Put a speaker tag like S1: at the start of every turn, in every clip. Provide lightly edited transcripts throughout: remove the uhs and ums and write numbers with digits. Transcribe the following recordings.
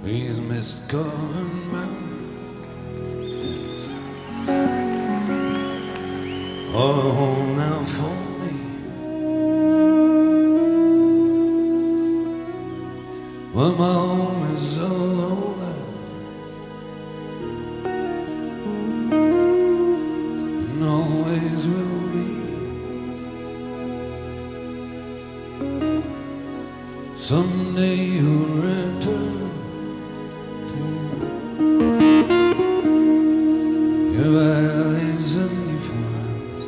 S1: These mist-covered mountains are a home now for me. Well, my home is a lowlands and always will be. Someday you'll return your valleys and your farms,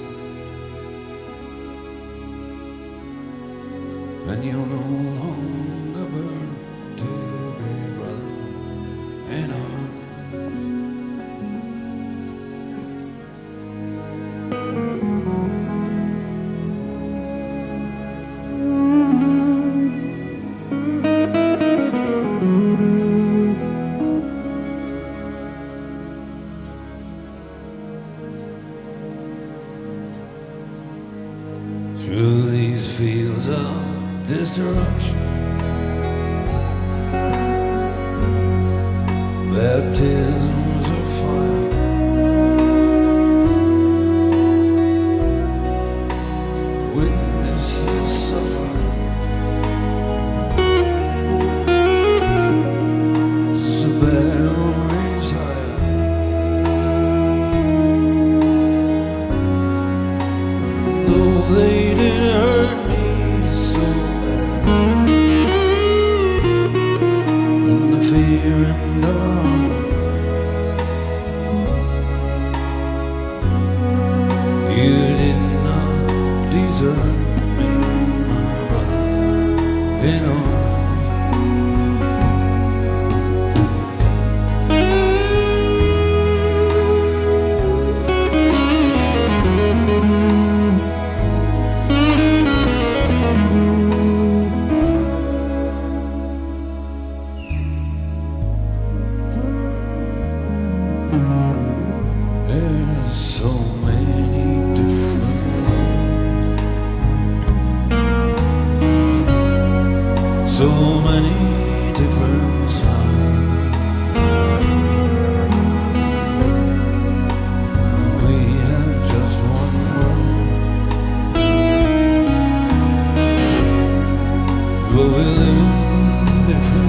S1: and you'll no longer burn to be brother and arm. Through these fields of destruction, baptisms of fire, witnesses suffer. This is a battle raged higher. Though they did hurt me so bad, in the fear and alarm, you did not desert me, my brother in arms. There's so many different roads, so many different sounds. We have just one road, but we live in different.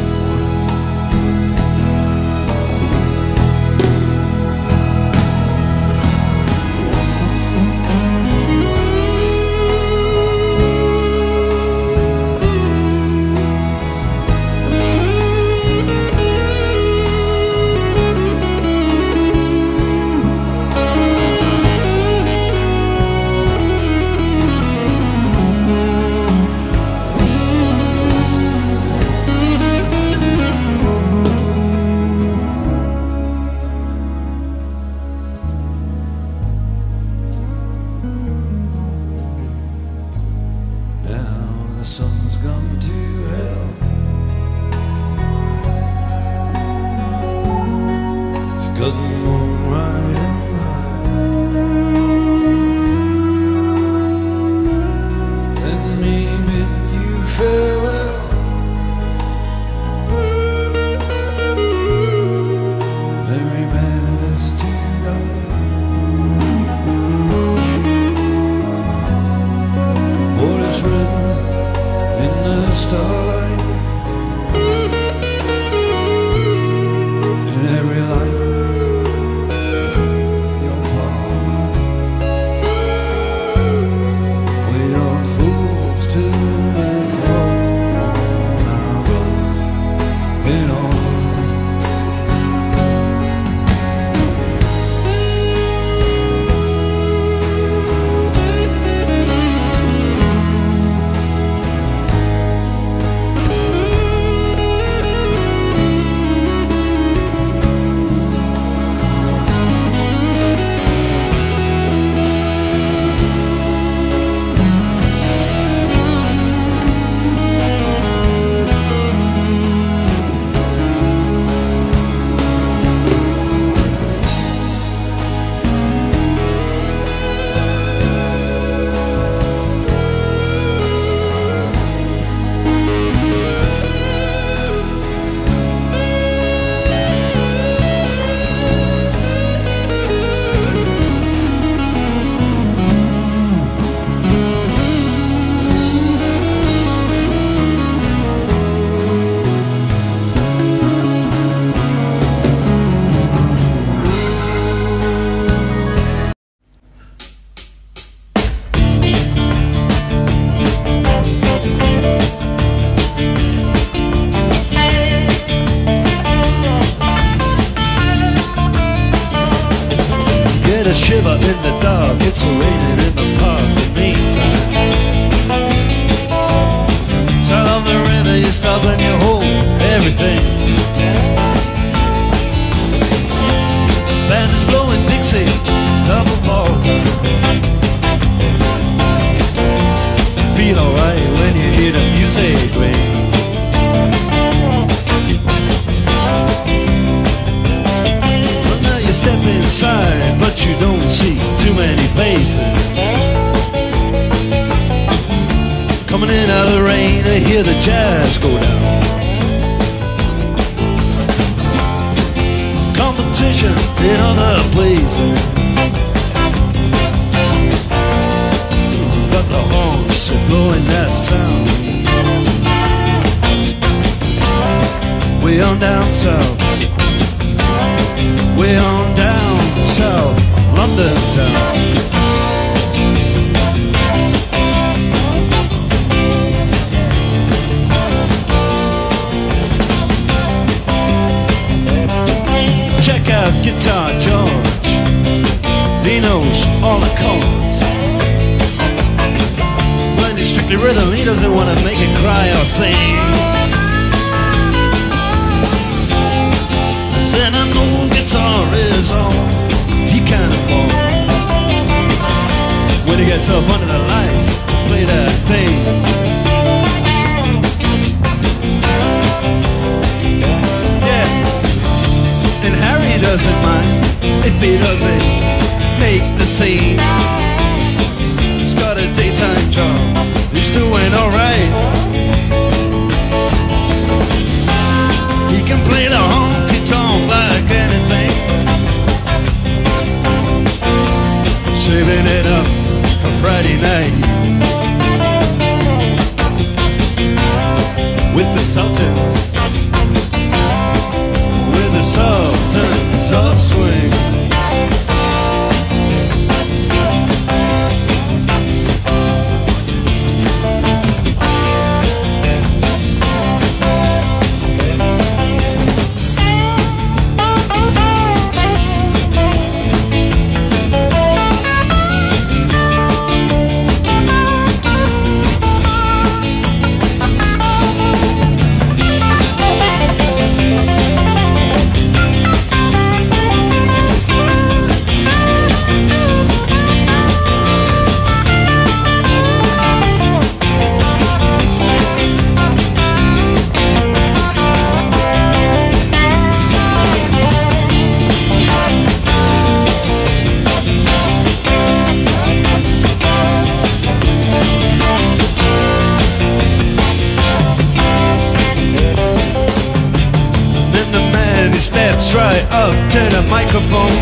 S1: The sun's gone to hell. It's got the moon riding high. Let me bid you farewell. Every man is to die. What is written in the starlight, in every light you'll fall. We are fools to let go now, rolling on. a shiver in the dark. It's raining in the park. In the meantime, south of the river, you stop and you hold everything. Band is blowing Dixie, double ball time. Feel alright when you hear the music ring. But now you step inside, but you don't see too many faces. Coming in out of the rain to hear the jazz go down. Competition in other places. Got the horns blowing that sound. Way on down south. Way on down south, London town. Check out Guitar George. He knows all the chords. When it's strictly rhythm, he doesn't want to make it cry or sing. Said an old guitar is all he can afford. When he gets up under the lights to play that thing. And Harry doesn't mind if he doesn't make the scene. He's got a daytime job, he's doing alright. He can play the honky-tonk like anything, saving it up for Friday night with the Sultans. The Sultans of Swing. Steps right up to the microphone,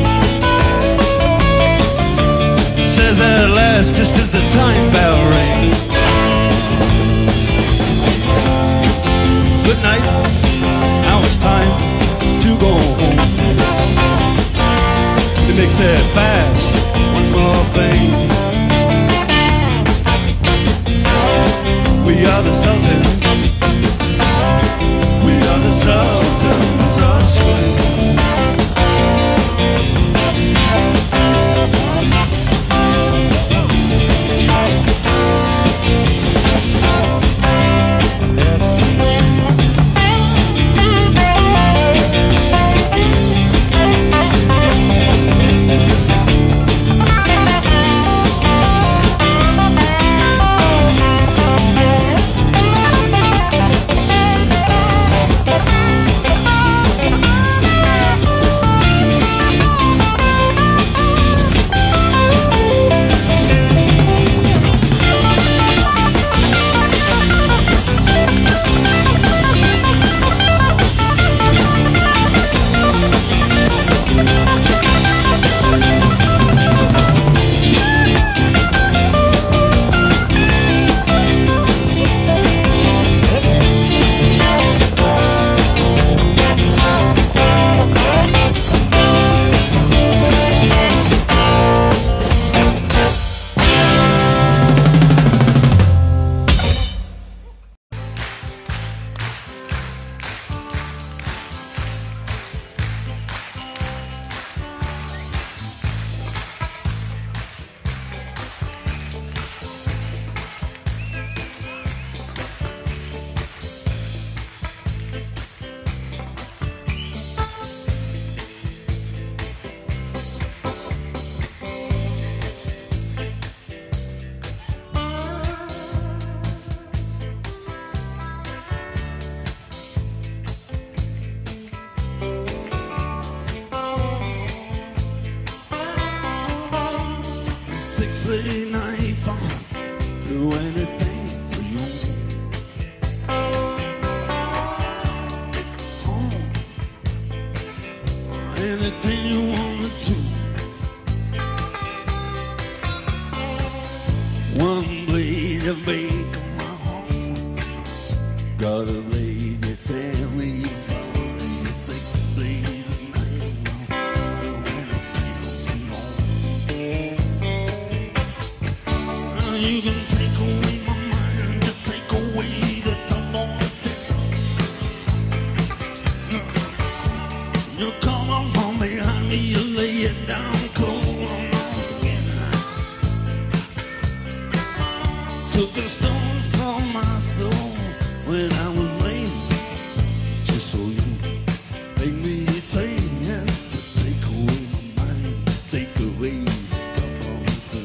S1: says at last, just as the time bell rings, good night, now it's time to go home. He makes it fast, one more thing. We are the Sultans. We are the Sultans of Swing. do anything for you. Anything you wanna do. One blade of bacon, my home. Got a lady tell me you found a 6-blade knife. Do anything for you. You can take away my mind, just take away the tough on the you come up from behind me, you lay it down cold on my skin. Took the stones from my soul when I was lame, just so you made me taste. Yes, to take away my mind, take away the tough on the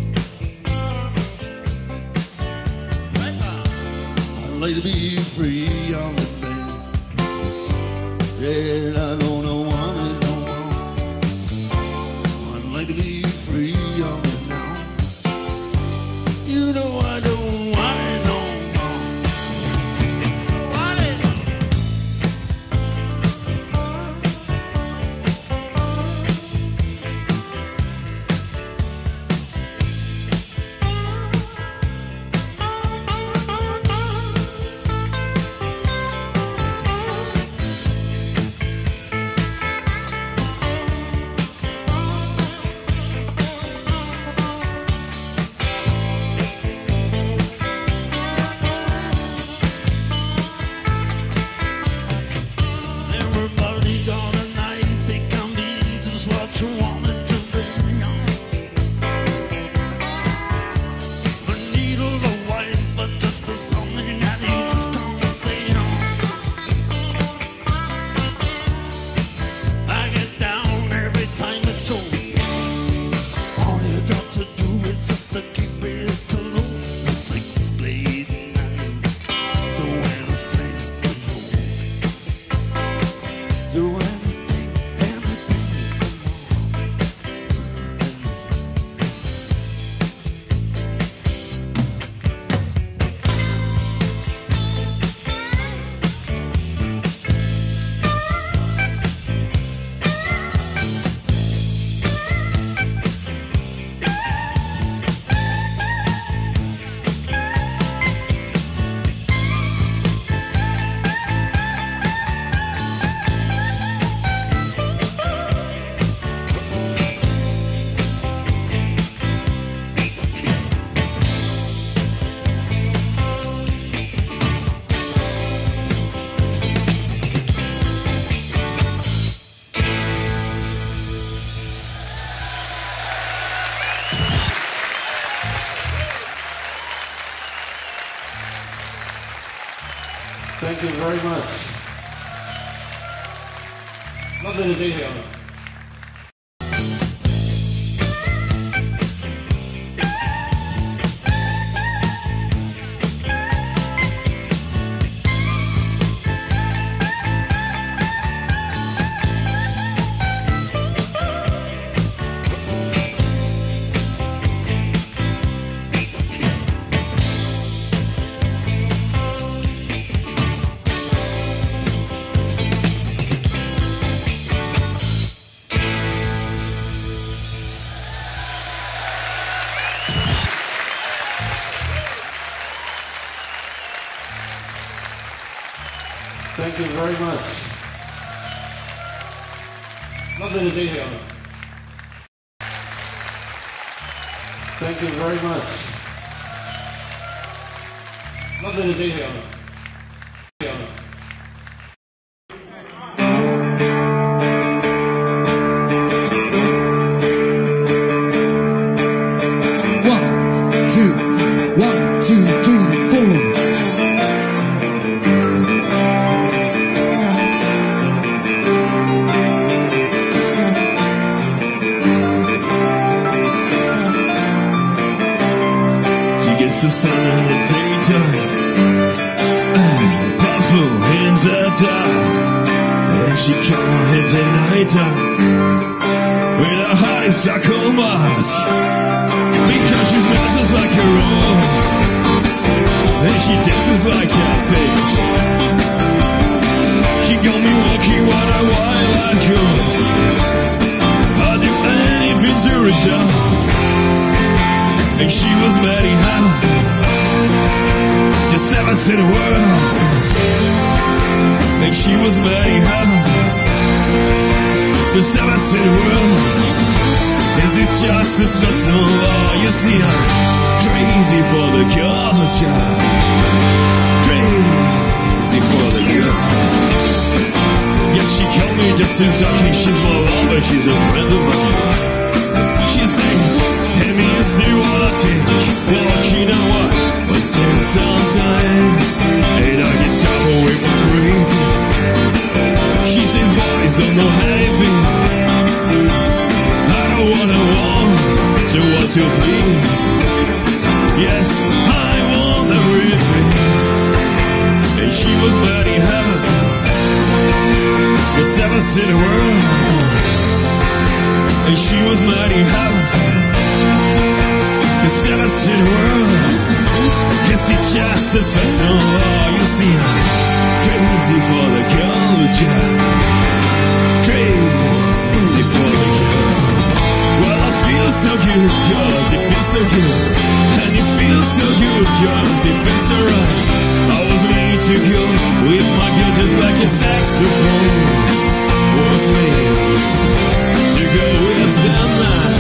S1: I'd like to be free on the day. Yeah, I don't know want it no more. I'd like to be free on it now. You know I don't want it no more. Want it. Everybody got a knife, it can be just what you want it to be. The needle, the wife, but just the something that you just can't fade on. I get down every time it's over. All you got to do is just to keep it close. The 6-blade knife, do anything for you. Do anything, anything
S2: Thank you very much. It's lovely to be here. Thank you very much. It's lovely to be here. Thank you very much. It's lovely to be here.
S3: One, two, three, four.
S1: The sun in the daytime, powerful hands are dark, and she come on hands at night time.
S4: with a honeysuckle mask, because she's mad just like a rose, and she dances like a bitch. She got me walking on a wildlife course. I'd do anything to reach out, and she was mad in heaven, the seventh in the world, and she was mad in heaven, the seventh in the world. Is this just a special law? You see, I'm crazy for the culture, crazy for the girl. Yeah, she called me just to talk, she's my lover, she's a friend of mine. She says, hey, me is the one I take. Well, you know what? Was dead sometime, and I get trouble with my breathing. She says, boys don't know anything. I don't want to please. Yes, I want everything. And she was mad in heaven, the seventh in the world. And she was mad in heaven, the seventh in the world. It's the justice vessel, oh, you see, I'm crazy for the culture, crazy for the culture. Well, I feel so good, cause it feels so good, and it feels so good, cause it feels so right. I was made to go with my girl just like a saxophone was made to go with the night.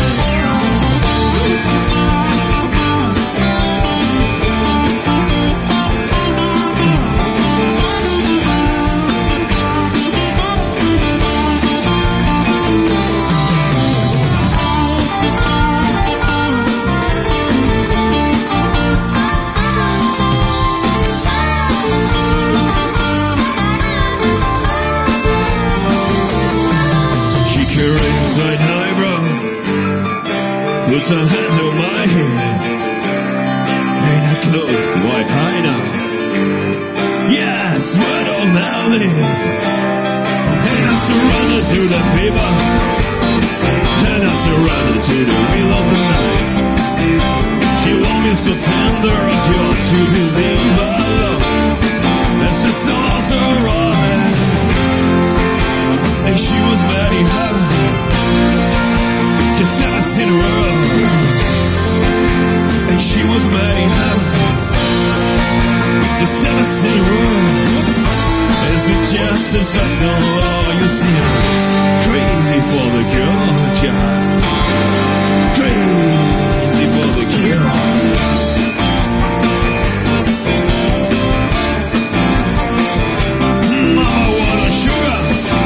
S4: Put some hands on my head, and I close white high now. Yes, right on my lip, and I surrender to the fever, and I surrender to the wheel of the night. She loved me so tender, I got to believe her love. That's just so right. And she was mad in heaven, just never seen the world. And she was mad in heaven, just never seen the world. As the justice vessel, oh, you see, I'm crazy for the girl, child, crazy for the girl. Mama, what a sugar.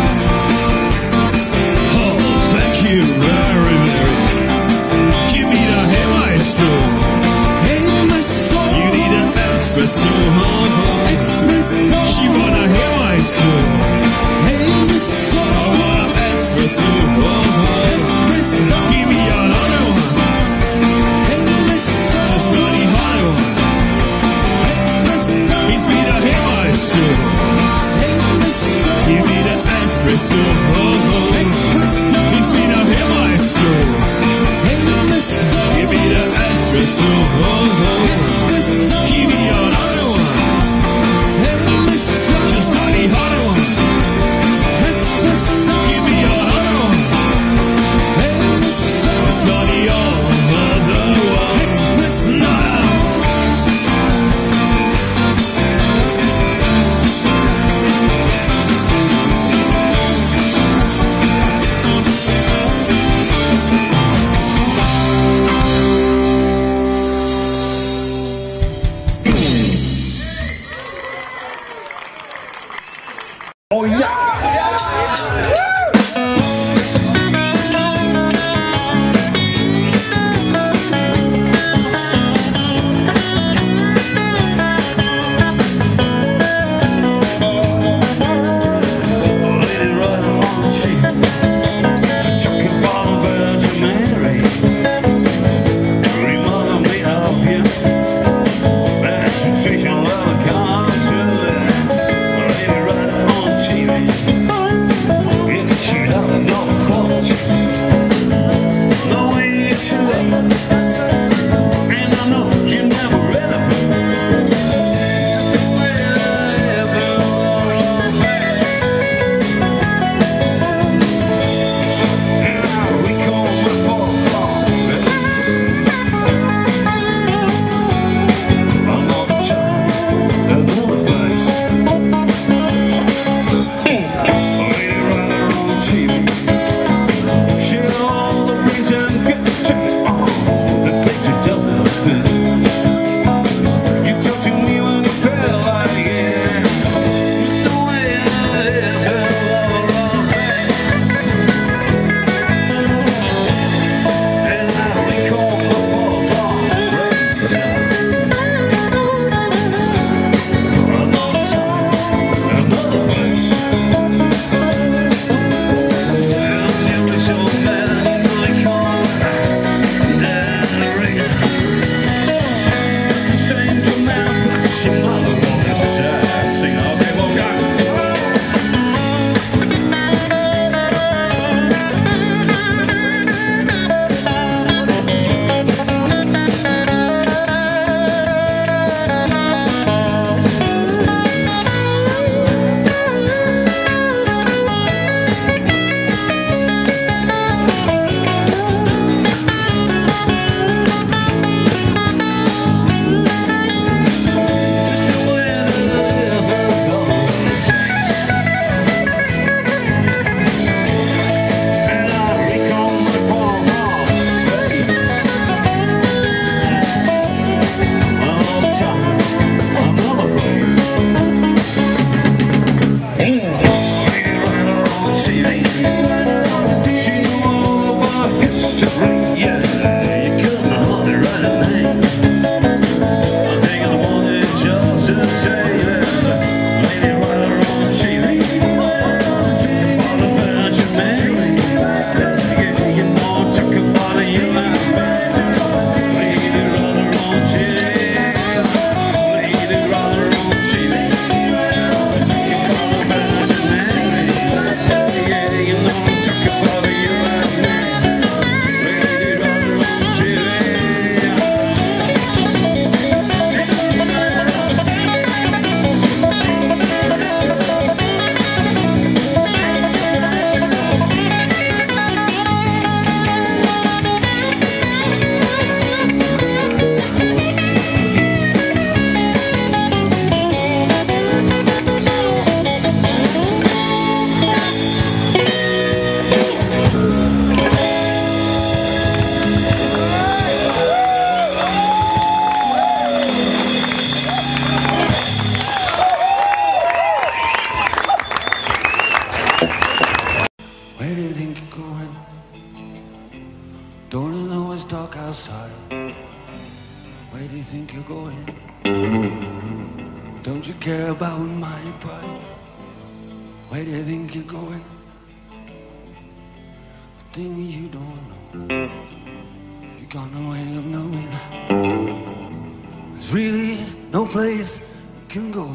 S4: Oh, thank you very, very. Give me the hey maestro. Hey maestro. You need an espresso, espresso. She want a hey maestro. Hey maestro. I want an espresso, espresso. Give me another one. Hey maestro. Just bloody hot one. Espresso. It's me the hey maestro. Hey maestro. Give me the espresso, espresso. It's me the hey maestro. Give me the espresso, espresso. Give me another one, just like the other one, espresso. Give me another one, just like the other one, espresso.
S3: Oh yeah!
S5: Yeah.
S1: Don't you care about my pride? Where do you think you're going? The thing you don't know, you got no way of knowing. There's really no place you can go.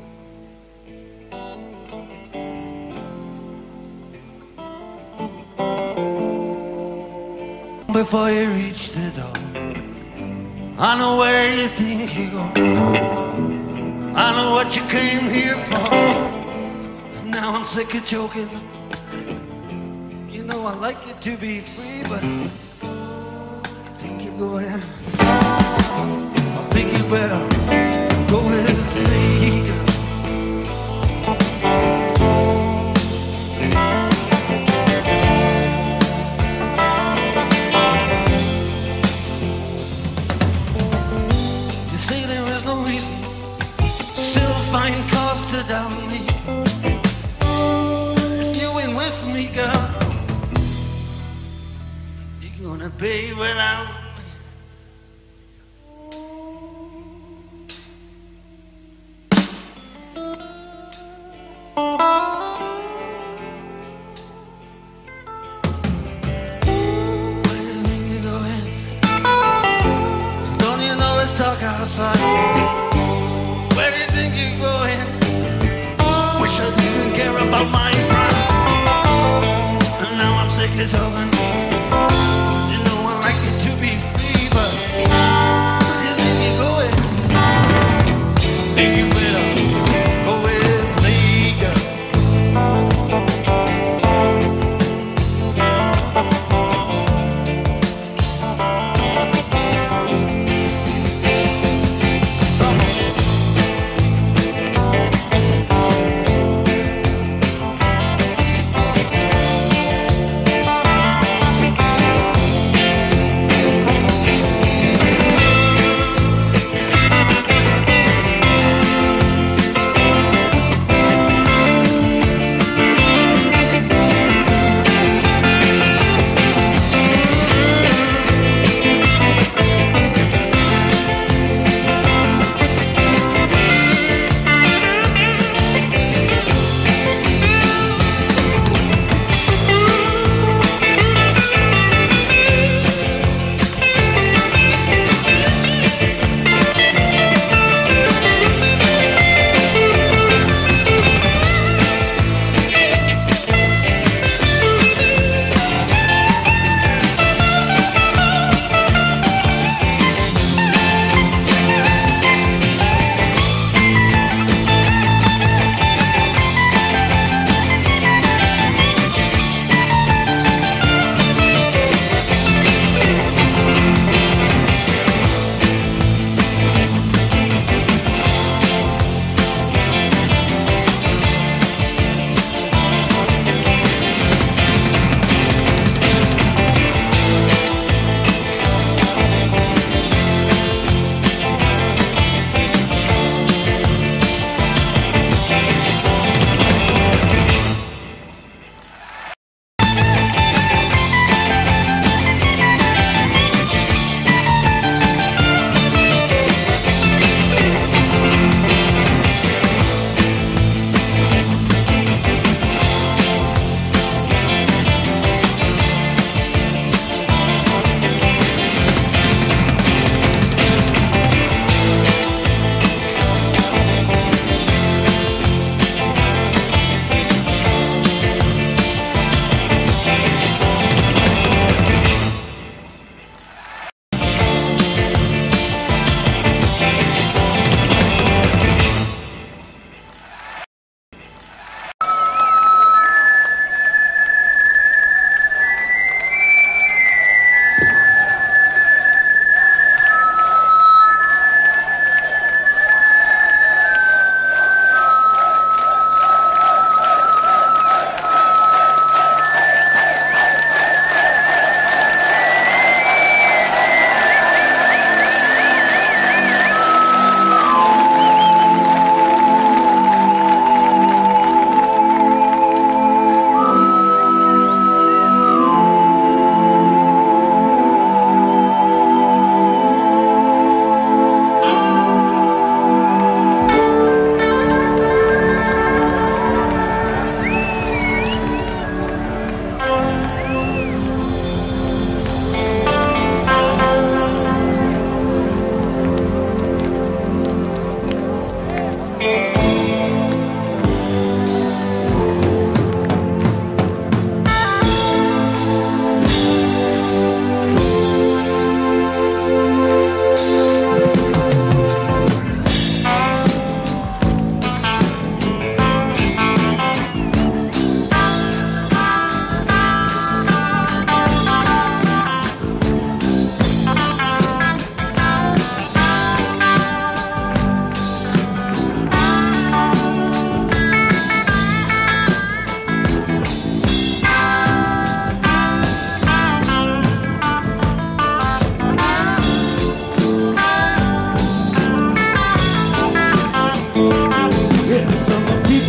S1: Before you reach the door, I know where you think you go. I know what you came here for. Now I'm sick of joking. You know I like you to be free, but you think you're going. I think you better go with me, girl. You say there is no reason, still find cause to doubt me. If you ain't with me, girl, you're gonna pay without me. Where do you think you're going? Don't you know it's dark outside? Where do you think you're going? Wish I didn't care about my pride. And now I'm sick of talking. You know I like it to be free, but where do you think you're going? Think you better go with me, girl.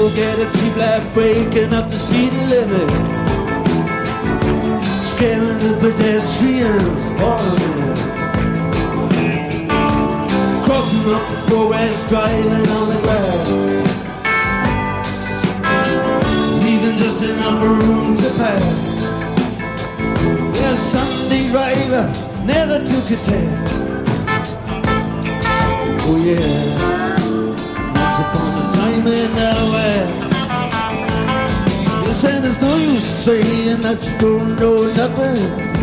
S1: look at a cheap light breaking up the speed limit, scaring the pedestrians for a minute, crossing up the progress, driving on the grass, leaving just enough room to pass. Well, Sunday driver never took a tap. Oh yeah, once upon a time in nowhere. You said there's no use saying that you don't know nothing.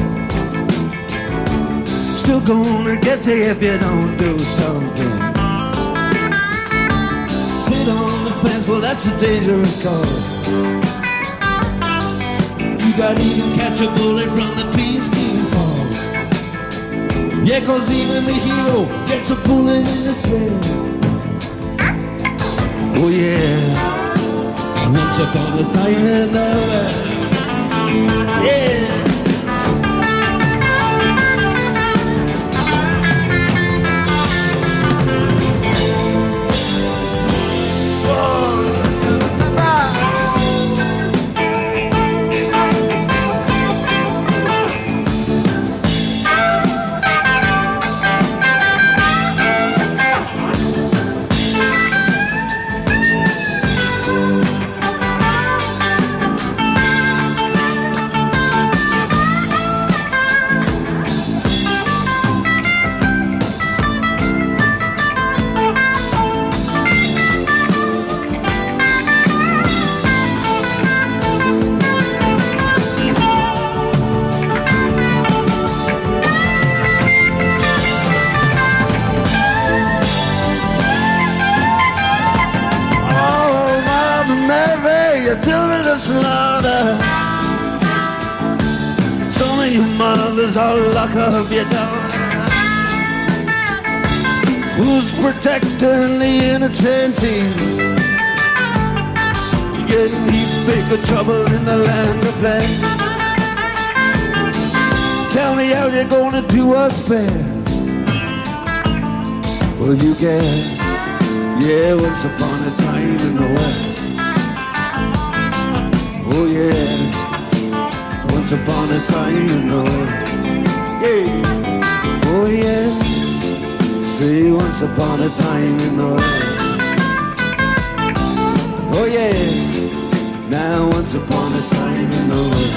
S1: Still gonna get you if you don't do something. Sit on the fence, well that's a dangerous call. You gotta even catch a bullet from the peacekeeping fall. Yeah, 'cause even the hero gets a bullet in the tail. Oh yeah, once upon a time in nowhere. Yeah. Children to slaughter. Some of you mothers all lock up your daughter. Who's protecting the innocent teen? You're getting heap bigger trouble in the land of play. Tell me how you're gonna do what's fair. Well, you guess, yeah, once upon a time in the West. Oh yeah, once upon a time in the West. Yeah, oh yeah, say once upon a time in the West. Oh yeah, now once upon a time in the West.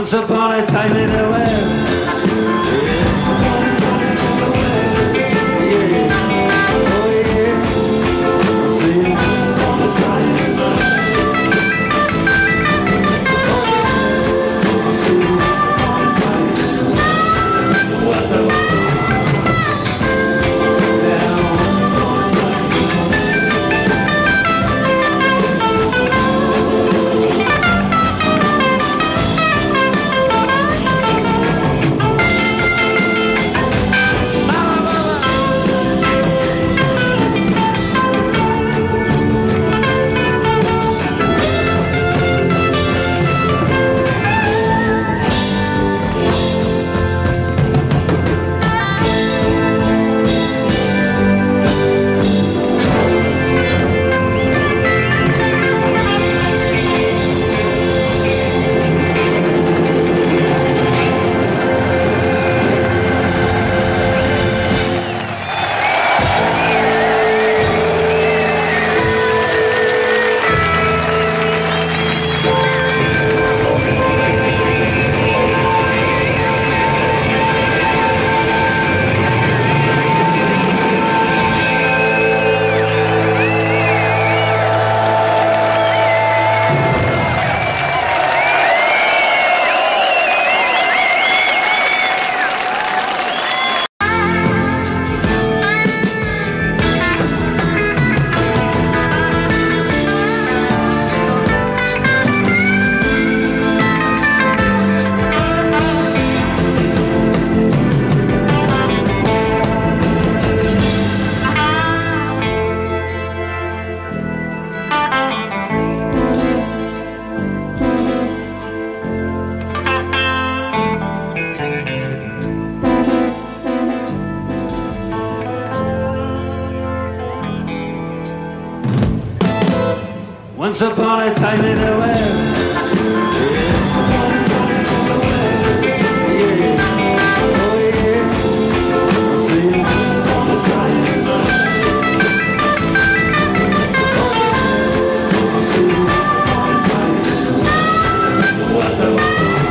S1: Once upon a time in the West. Once upon a time in the West. Yeah, oh yeah. I say once upon a time in the West. I say once upon a time in the West. What's up? Once upon a time in the West. Once upon a time in the West. Yeah, oh yeah. I say once upon a time in the West. I say once upon a time in the West. What's up?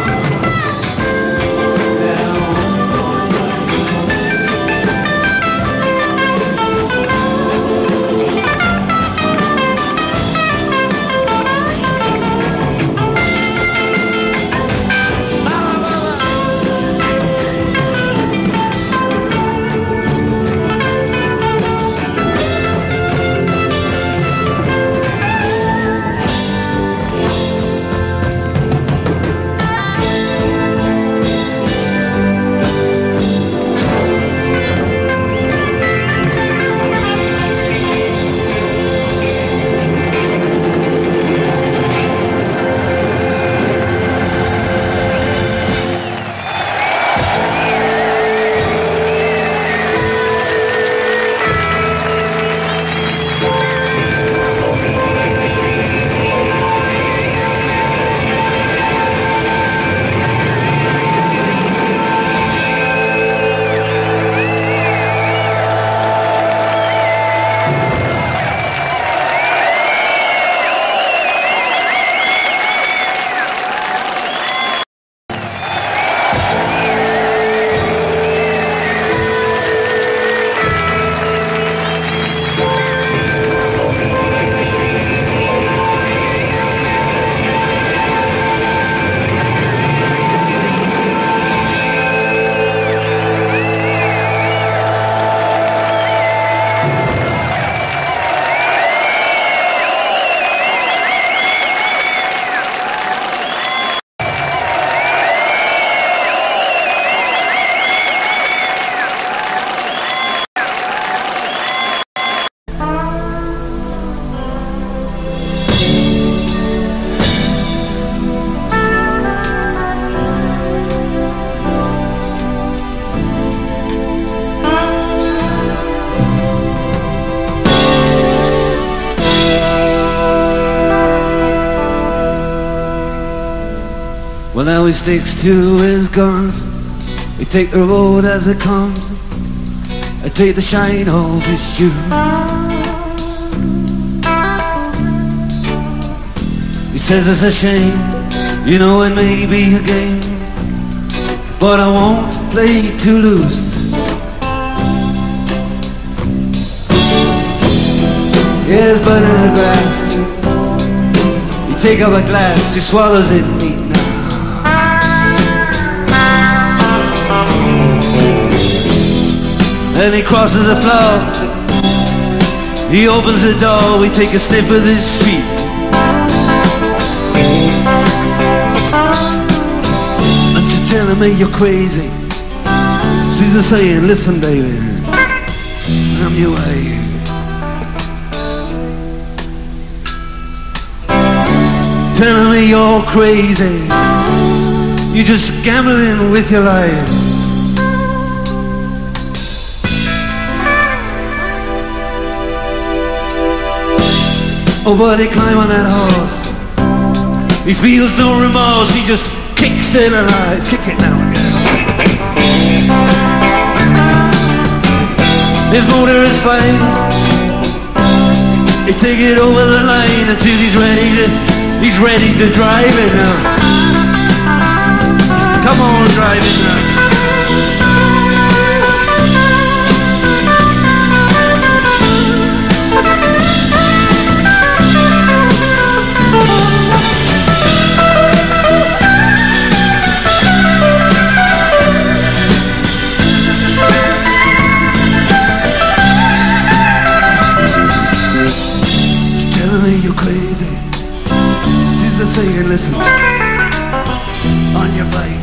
S1: Well, now he sticks to his guns. We take the road as it comes. I take the shine off his shoe. He says it's a shame You know it may be a game, but I won't play to lose. Yes, but in the grass, you take up a glass, he swallows it neat now. Then he crosses the floor, he opens the door, we take a sniff of this street. Aren't you telling me you're crazy? Caesar saying, listen baby, I'm your wife. Telling me you're crazy, you're just gambling with your life. Oh, but he climb on that horse, he feels no remorse, he just kicks it alive. Kick it now again. His motor is fine, he take it over the line until he's ready to drive it now. Come on, drive it now. Telling me you're crazy, Caesar saying, listen, on your bike.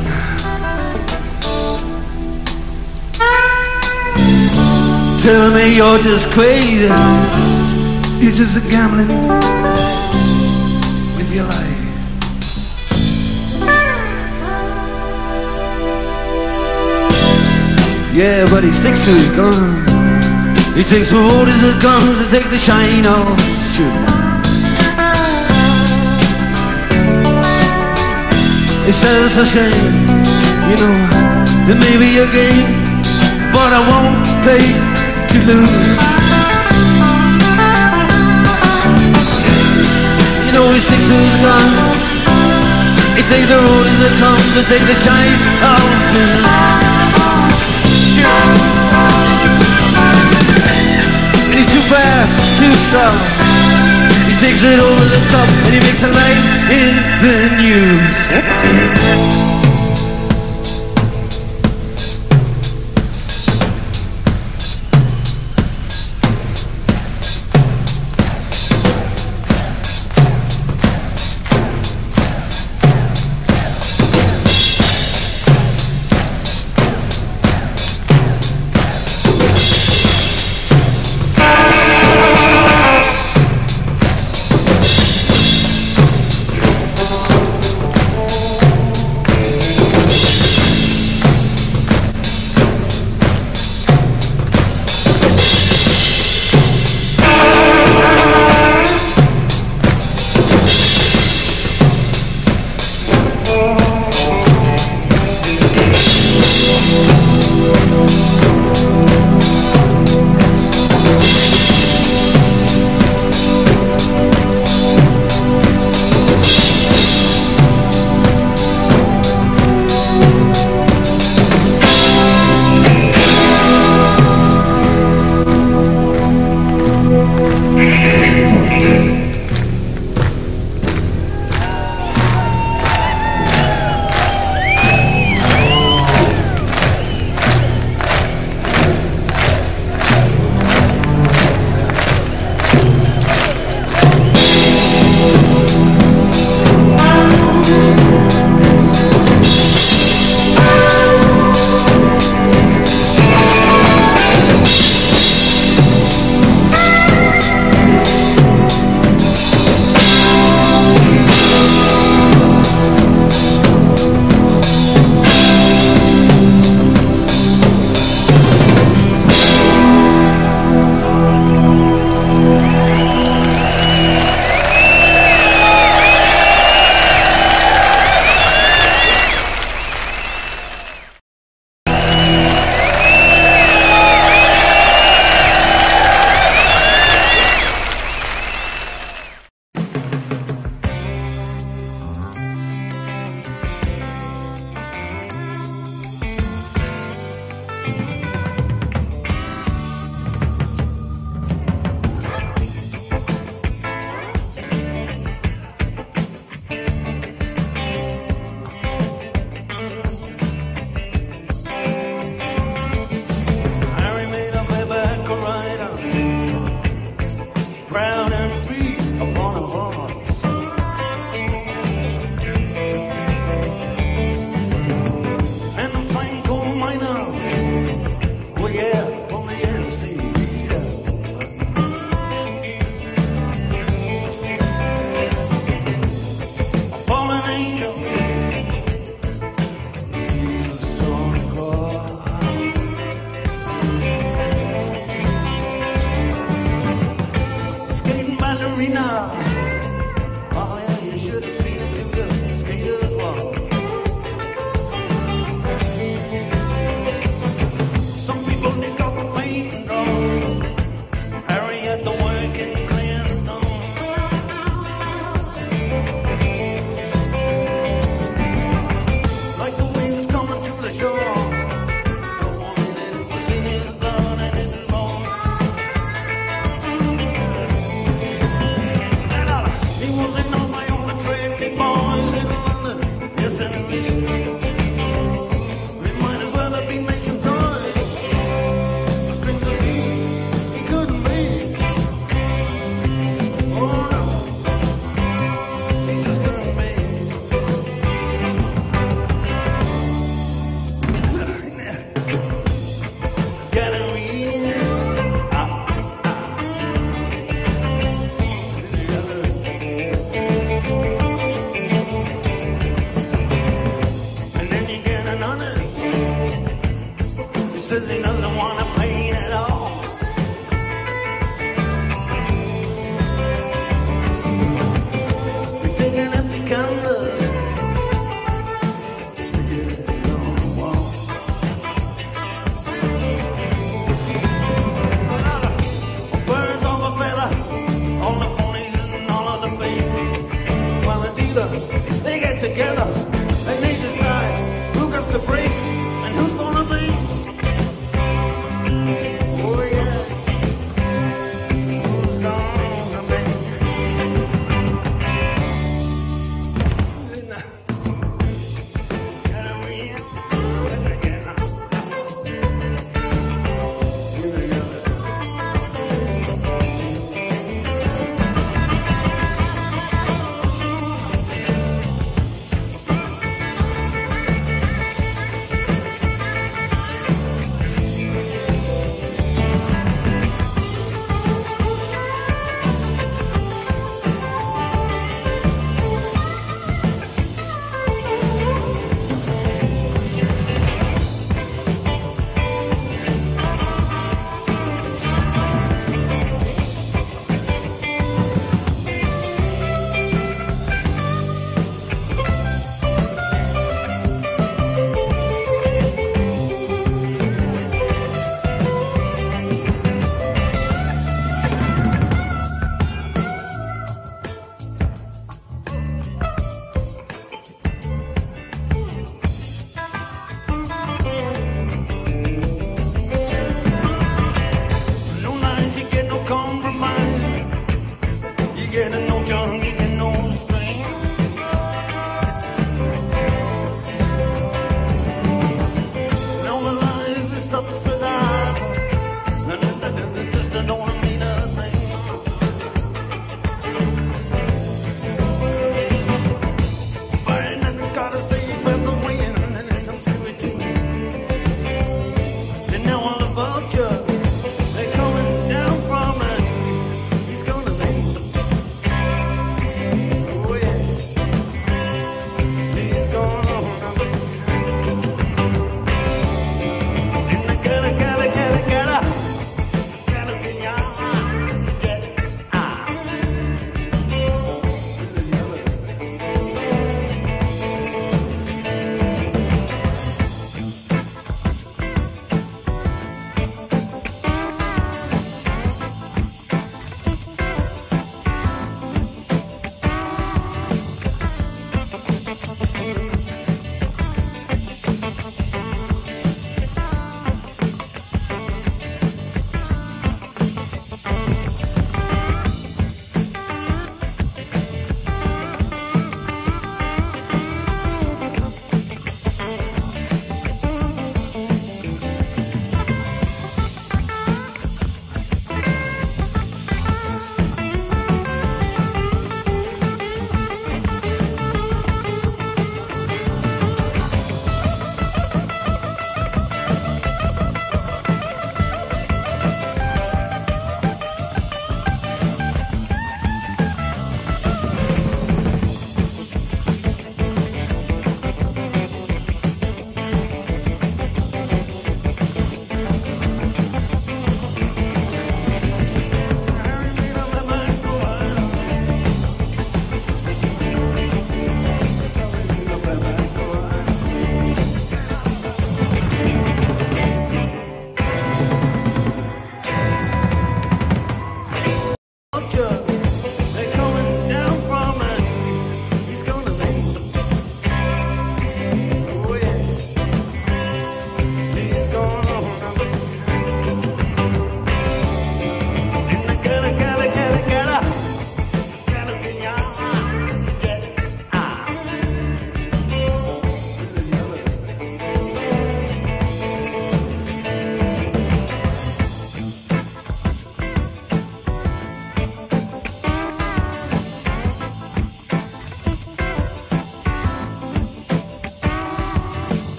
S1: Telling me you're just crazy, you're just gambling with your life. Yeah, but he sticks to his gun. He takes the road as it comes to take the shine off. Shoot. He says it's a shame, you know, it may be a game, but I won't play to lose. You know he sticks to his gun, he takes the road as it comes to take the shine off him. And he's too fast to stop. He takes it over the top and he makes a light in the news.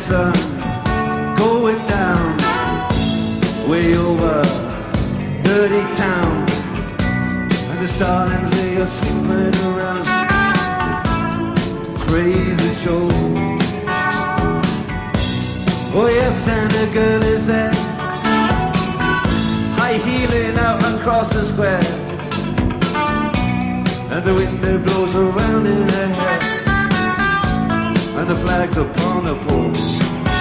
S1: sun going down way over dirty town, and the starlings they are sweeping around. Crazy show. Oh yes, and the girl is there, high heeling out across the square, and the wind that blows around in her hair, and the flags upon the poles.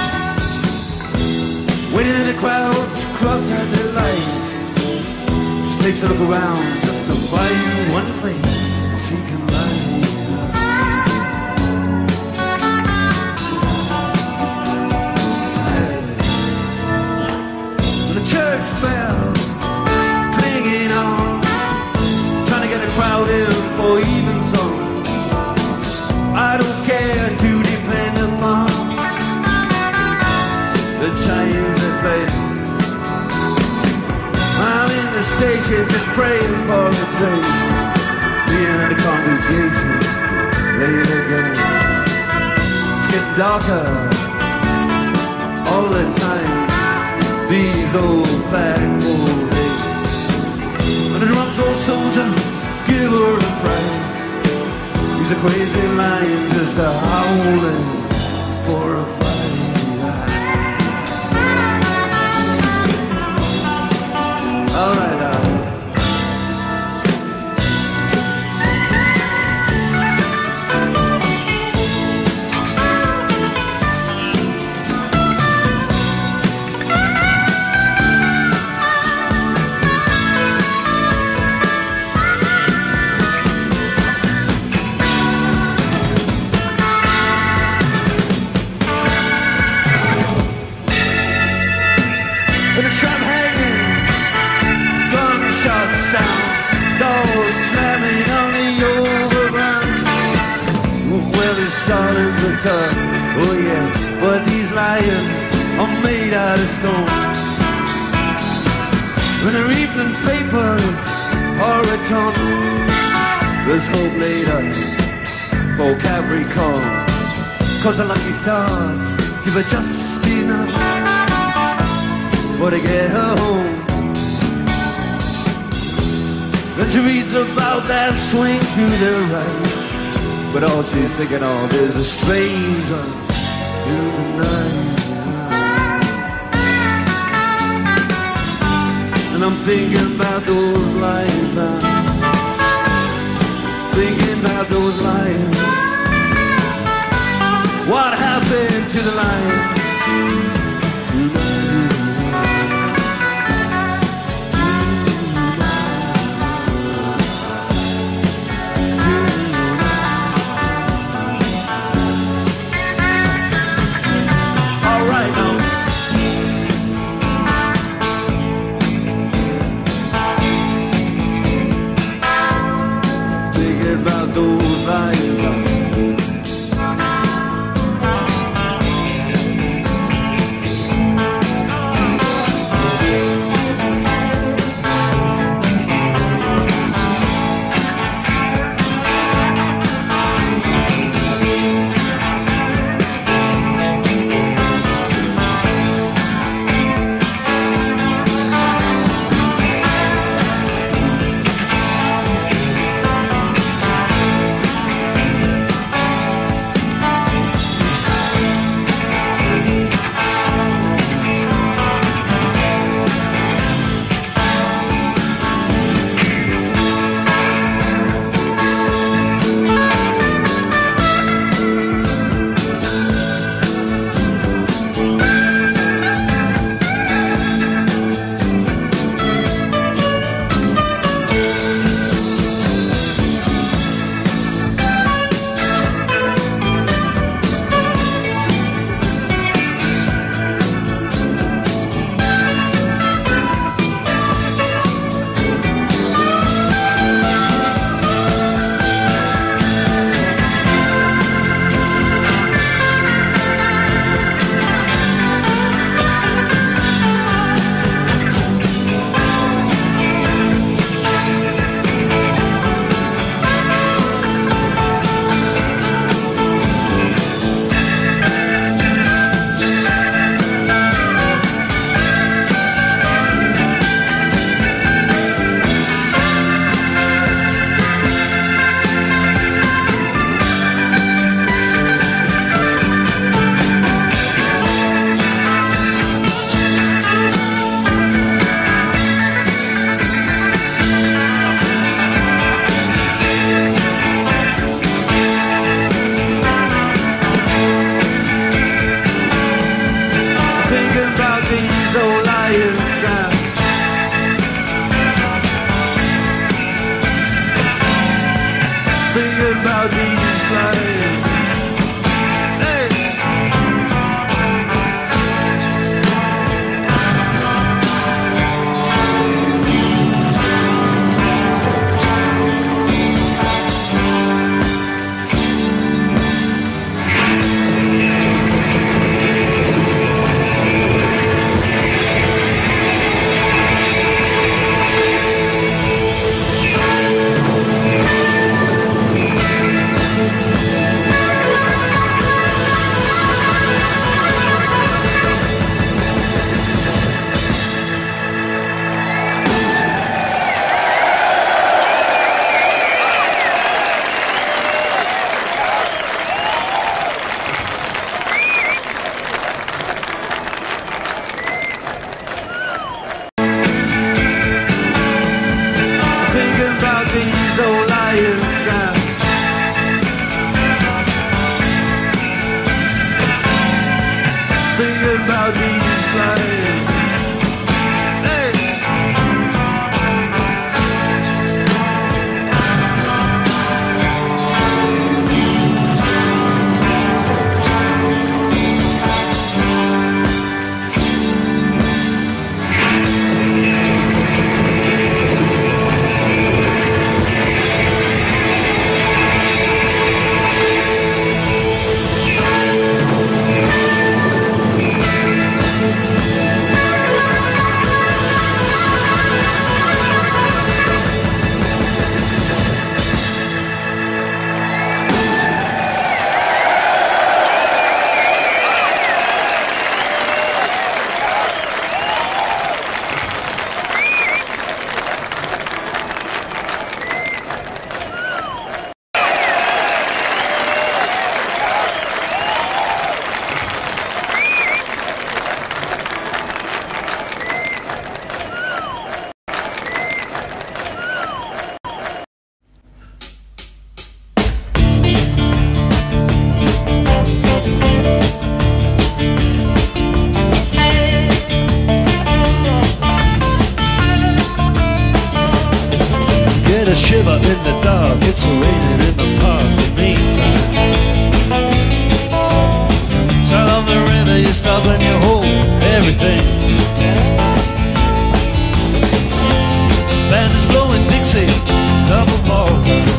S1: Waiting in the crowd to cross at the light, she takes a look around just to find one place she can lie. And the church bell clinging on, trying to get a crowd in for even song. I don't care to depend upon the chimes that play. I'm in the station just praying for a train, being in the congregation late again. It's getting darker all the time, these old flagpole days. And the drunk old soldier, give her a fright. He's a crazy lion just a howling for a fight. All right, and the strap hanging, gunshot sound, doors slamming on the overground. Well, the starlings are tough, oh yeah, but these lions are made out of stone. When their evening papers are a ton, there's hope later for Capricorn, 'cause the lucky stars give her just enough for to get her home. Then she reads about that swing to the right, but all she's thinking of is a stranger in the night. And I'm thinking about those lions, I'm thinking about those lions. What happened to the lion tonight? About those lions, out, it's raining in the park in the meantime. South of the river, you stop and you hold everything. Band is blowing Dixie, double more time.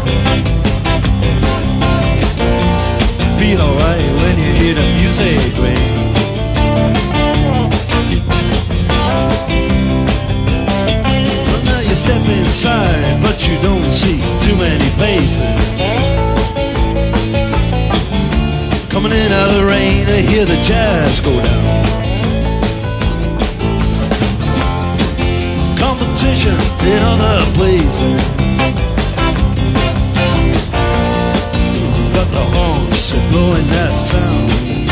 S1: Feel alright when you hear the music ring. But now you step inside, but you don't see too many faces. Coming in out of the rain, I hear the jazz go down. Competition in other places. Got the horns blowing that sound.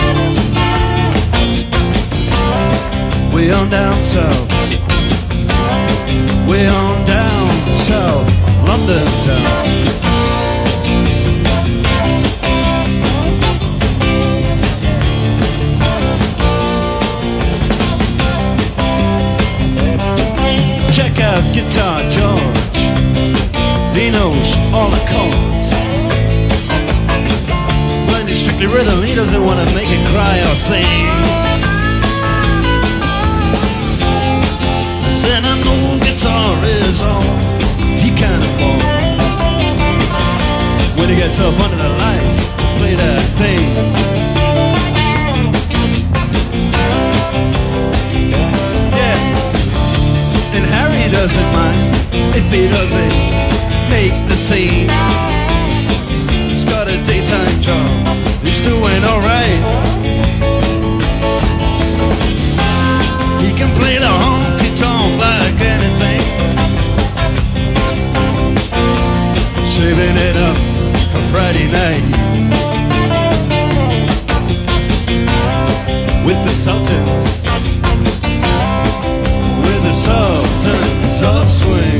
S1: Way on down south. Way on down south, London town. Check out Guitar George. He knows all the chords. When it's strictly rhythm, he doesn't want to make it cry or sing. And an old guitar is all he can afford. When he gets up under the lights to play that thing. Yeah, and Harry doesn't mind if he doesn't make the scene. He's got a daytime job, he's doing alright. He can play the honky-tonk like anything, saving it up for Friday night with the Sultans, with the Sultans of Swing.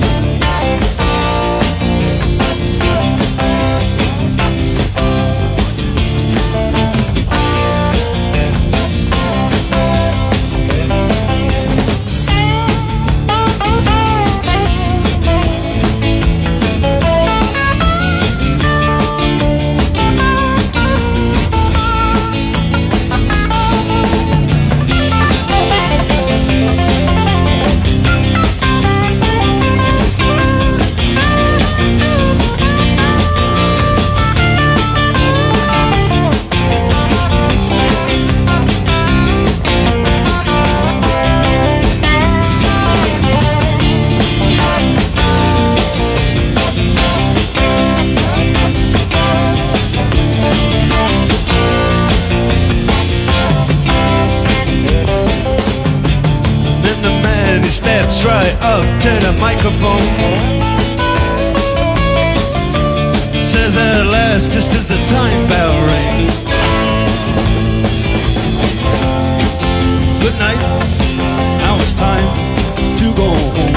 S1: Steps right up to the microphone, says at last, just as the time bell rings, good night, now it's time to go home.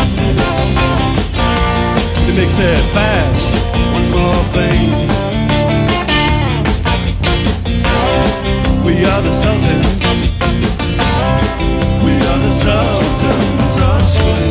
S1: It makes it fast, one more thing. We are the Sultans. We are the Sultans of Swing.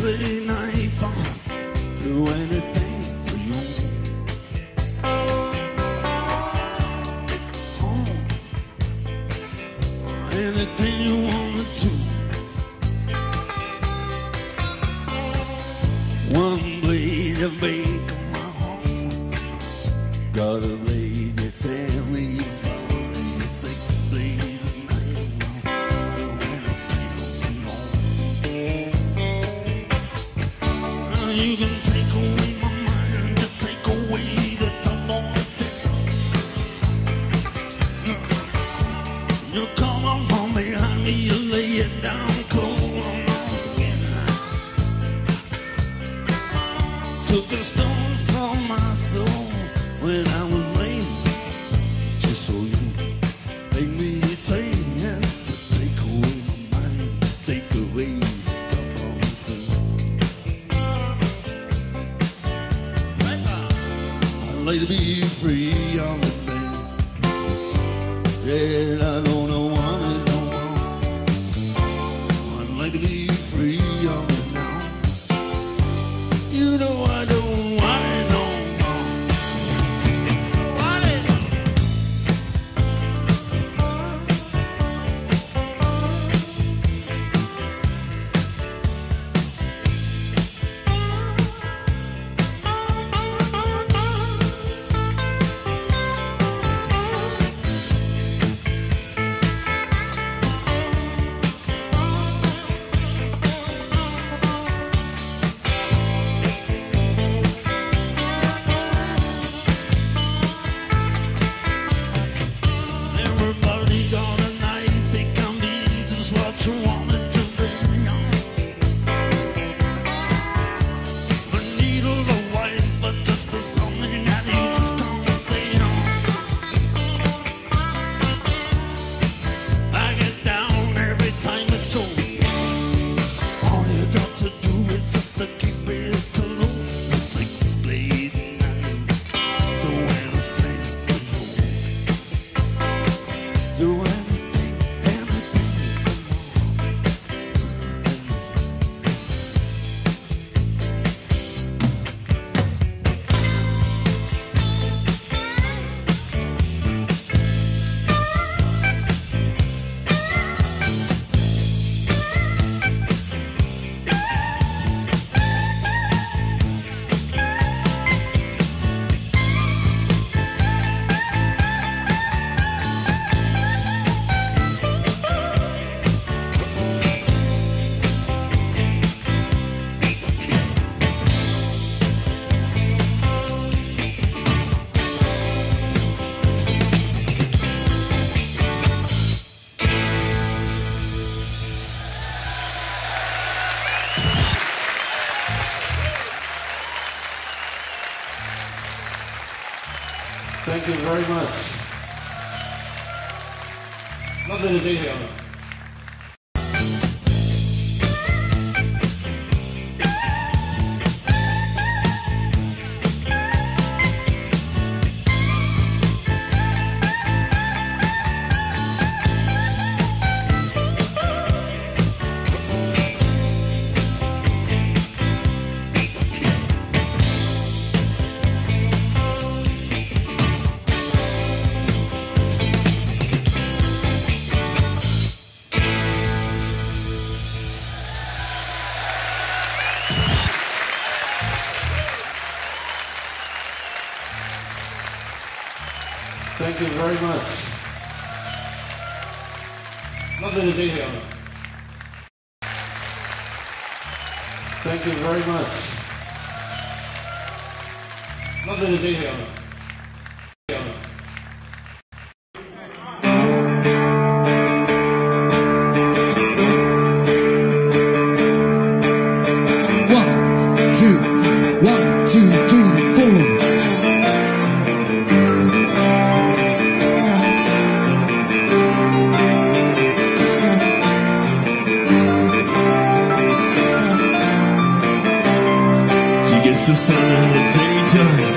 S1: play knife on, do anything for you. Anything you wanna do. One blade of bacon, my home. Got a lady tell me you found a 6-blade knife. Do anything for you. You can take away my mind, just take away the trouble. You come up from behind me, you lay it down cold on my skin. Took the stones from my soul when I was lame, just so you made me a taste, yes, to take away my mind, take away the trouble. I'd like to be free on the day. Yeah, I don't know want it no more. I'd like to be free on it now. You know I don't want it no more. Want it. Everybody got a knife, it can be just what you want it to be. The needle, the wife, but just the something that you just can't fade on. I get down every time it's over. All you got to do is just to keep it close. The 6-blade knife, do anything for you. Do anything, anything.
S2: Thank you very much. It's lovely to be here. Thank you very much. It's lovely to be here. Thank you very much. It's lovely to be here.
S4: One, two, three, four. The sun in the daytime,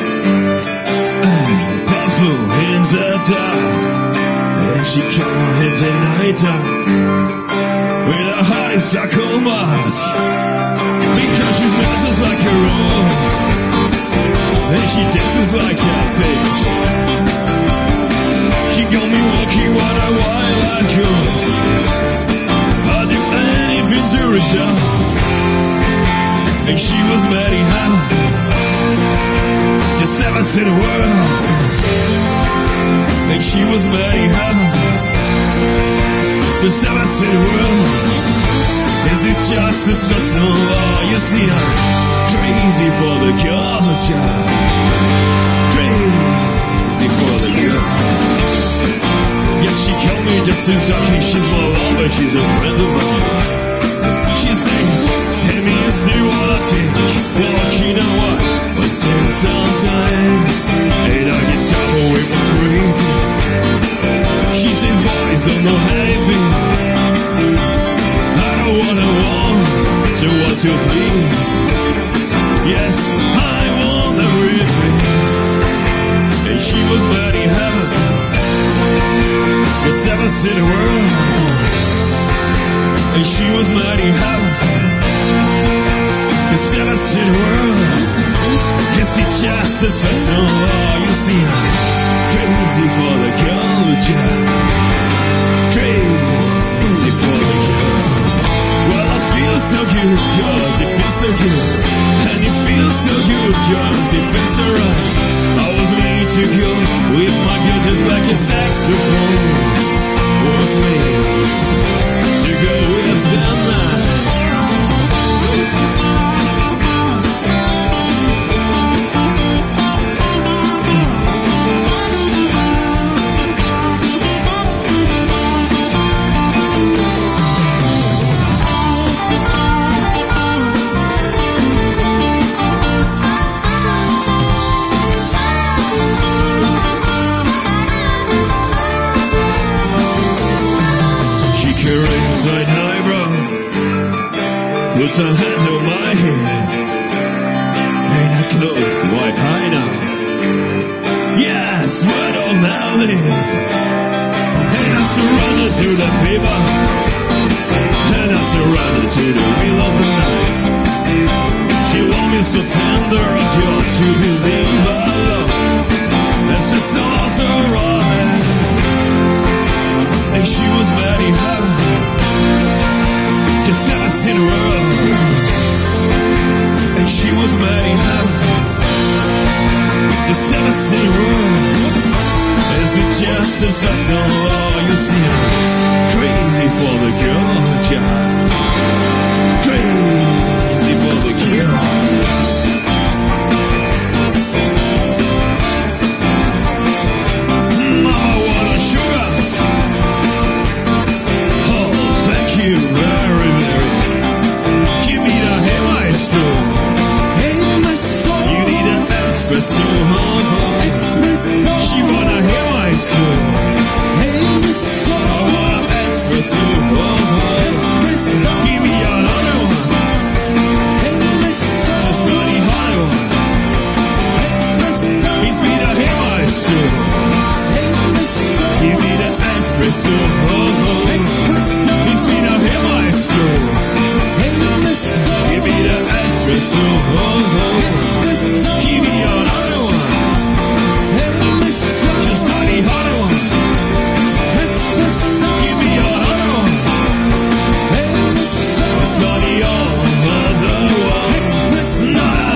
S4: powerful hands are dark, and she come hands at night time with a heart in sarcoma. like a rose, and she dances like a bitch. She got me walking what a wild goes. I'd do anything to reach out. And she was mad in heaven, just ever in the world. And she was mad in heaven, just ever in the world. Is this justice for some? Oh, you see, I'm crazy for the culture, crazy for the girl. Yeah, she called me just to talking. She's my lover, she's a friend of mine. She says, hey, me is do what I think. Well, you know what? Was dead sometime. And I get trouble with my breathing. She says, boys don't know anything. I don't wanna want to please. Yes, I want everything. And she was mad in heaven, the seventh in the world. And she was mad in heaven, the seventh in the world. It's the justice for some. Oh, you see, I'm crazy for the culture, crazy for the girl. Well, I feel so good, cause it feels so good. And it feels so good, cause it feels so right. I was made to go with my girl just like a saxophone. Was made to go with the night. Inside eyebrow, put some hands on my head, and I close white high now. Yes, right on my lip, and I surrender to the fever, and I surrender to the will of the night. She loved me so tender, I got to believe her love. That's just all so right. And she was mad in heaven, just ever seen the world. And she was mad in heaven, just ever seen the world. As the justice vessel, oh, you see, I'm crazy for the girl, child, crazy for the girl. So espresso. She wanna hear my soul. Hey, my soul. I wanna espresso. Espresso. Give me another one. Hey, my soul. Just bloody hot one. Espresso. It's me to hear my soul. Hey, my soul. Give me the espresso. Espresso. It's me to hear my soul. Hey, my soul. Give me the espresso. Espresso. Give me another one. Just honey, honey one. Give me another one. It's not the other one. No.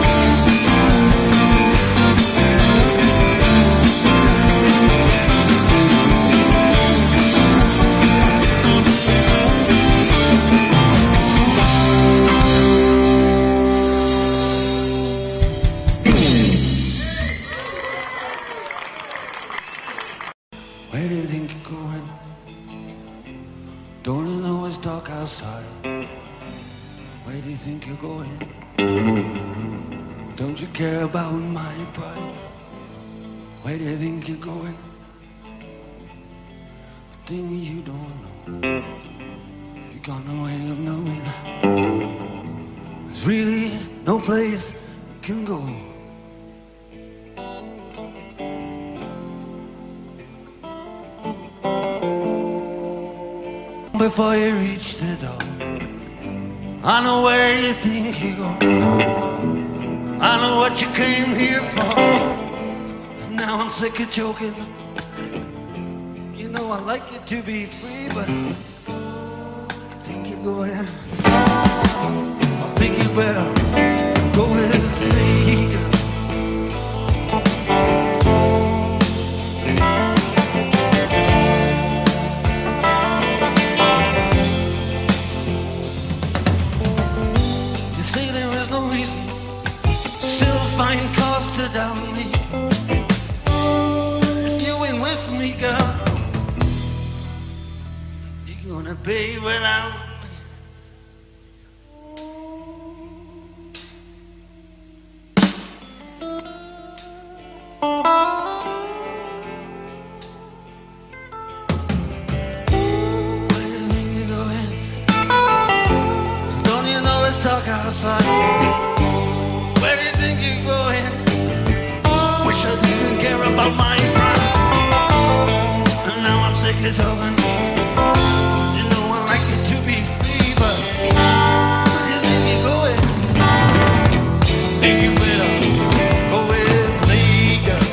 S1: Where do you think you're going? Don't you know it's dark outside? Where do you think you're going? Don't you care about my pride? Where do you think you're going? The thing you don't know, you got no way of knowing. There's really no place you can go. Before you reach the door, I know where you think you're going. I know what you came here for. Now I'm sick of joking. You know I like you to be free, but you think you're going. I think you better go with me, girl. You say there is no reason, still find cause to doubt me. If you ain't with me, girl, you're gonna be without me. Where do you think you're going? Don't you know it's dark outside? Where do you think you're going? Wish I didn't care about my pride. And now I'm sick of talking. You know I like it to be free, but where do you think you're going? Think you better go with me, girl.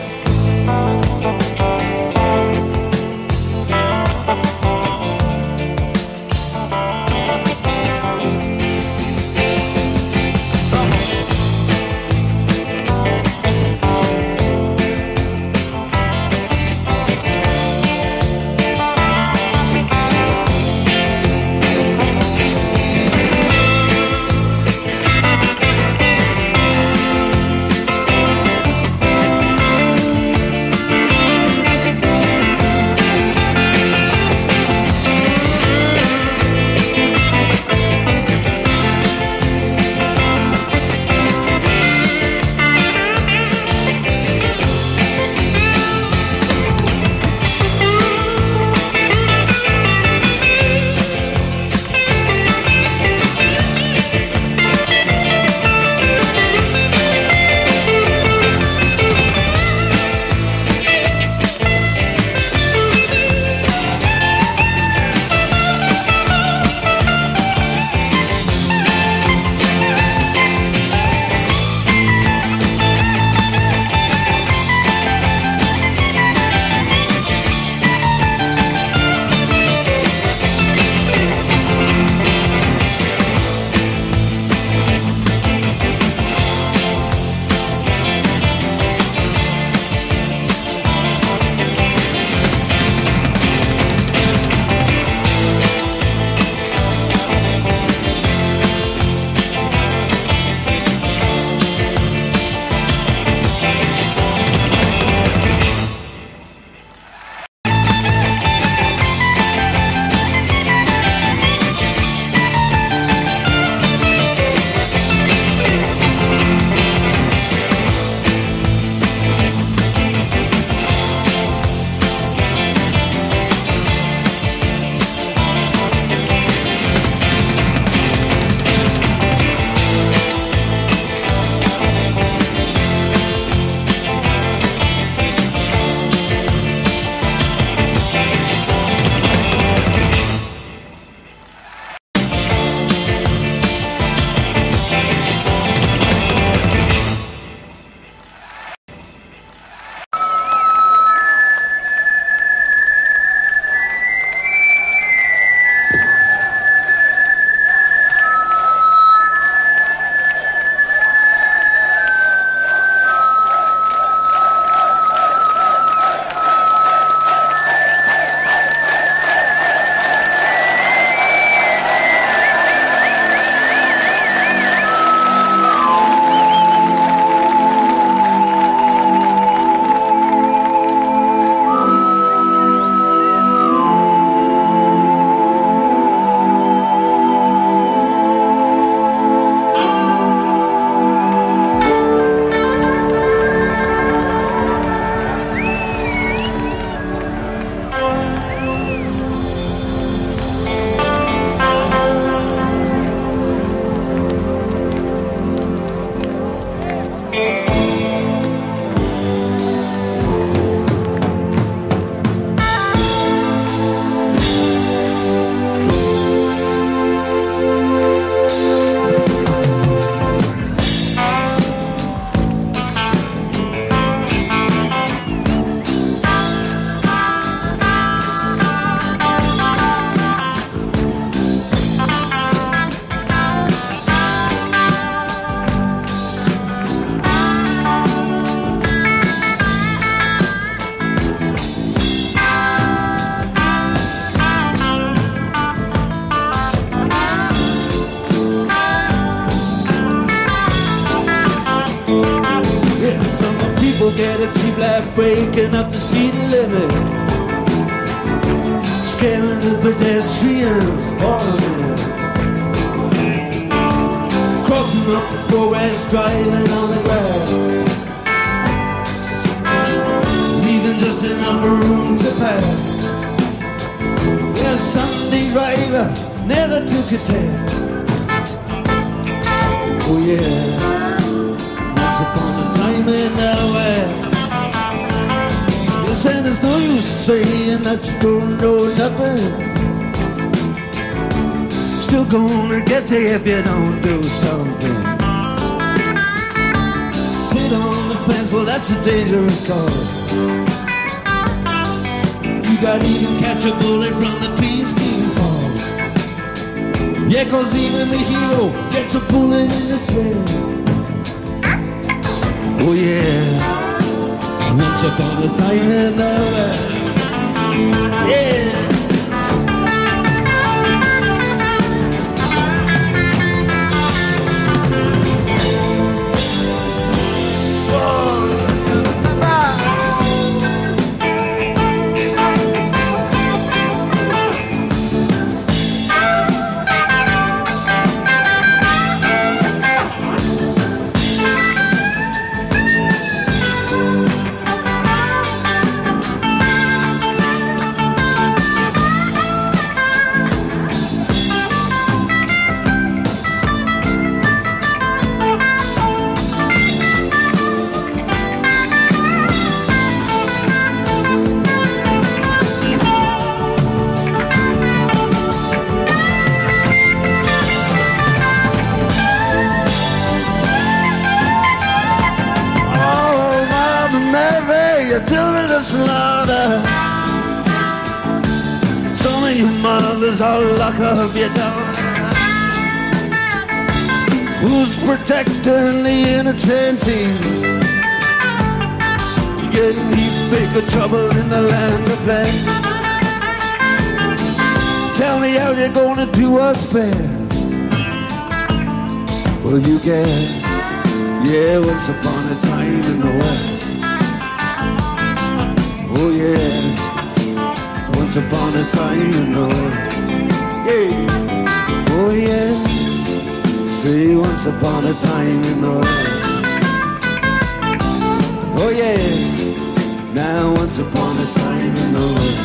S1: get a cheap life breaking up the speed limit, scaring the pedestrians for a minute, crossing up the progress, driving on the grass, leaving just enough room to pass. Well, Sunday driver never took a tap. Oh yeah, once upon a time in nowhere. You said there's no use saying that you don't know nothing. Still gonna get you if you don't do something. Sit on the fence, well that's a dangerous call. You gotta even catch a bullet from the peacekeeping fall. Yeah, cause even the hero gets a bullet in the tail. Oh yeah, once upon a time in nowhere. Yeah. You're doing the slaughter. Some of you mothers all lock up your daughter. Who's protecting the innocent teen? You're getting deep bigger trouble in the land of play. Tell me how you're gonna do us bad. Well, you guess, yeah, once upon a time in the West. Oh yeah, once upon a time in the West. Yeah, oh yeah, say once upon a time in the West. Oh yeah, now once upon a time in the West.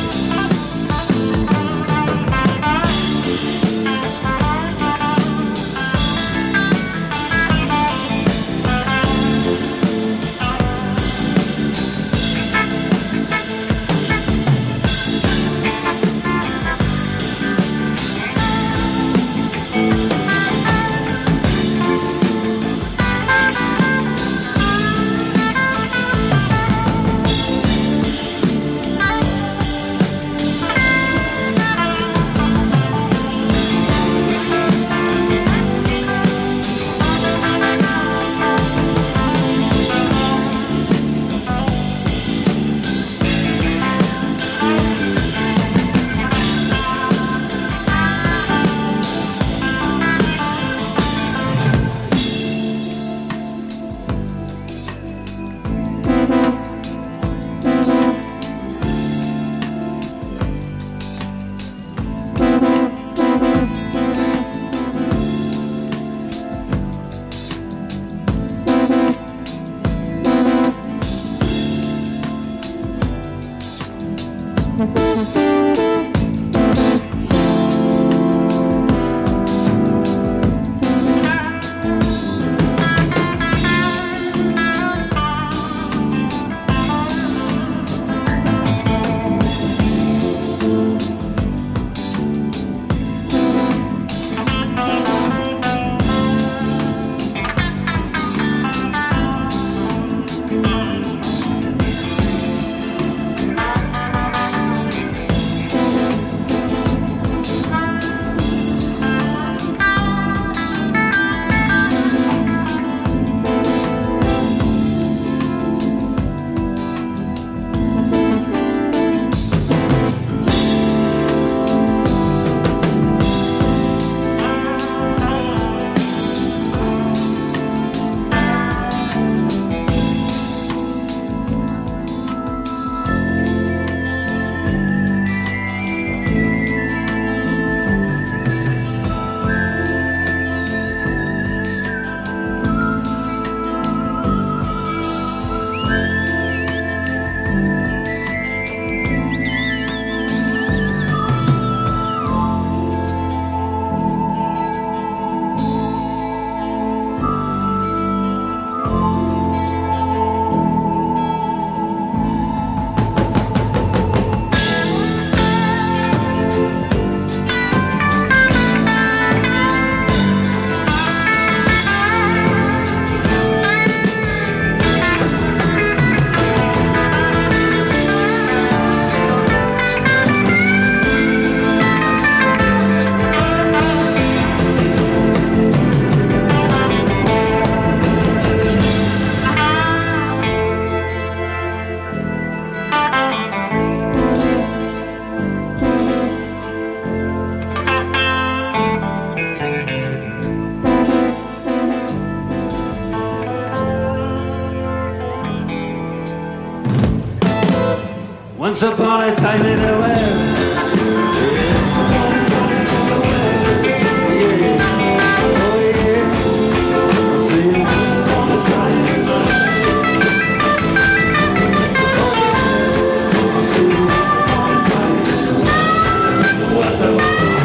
S1: Once upon a time in the West. Once upon a time in the West. Yeah. Oh yeah. I say once upon a time in the West. Oh yeah. I say once upon a time in the West. What's up?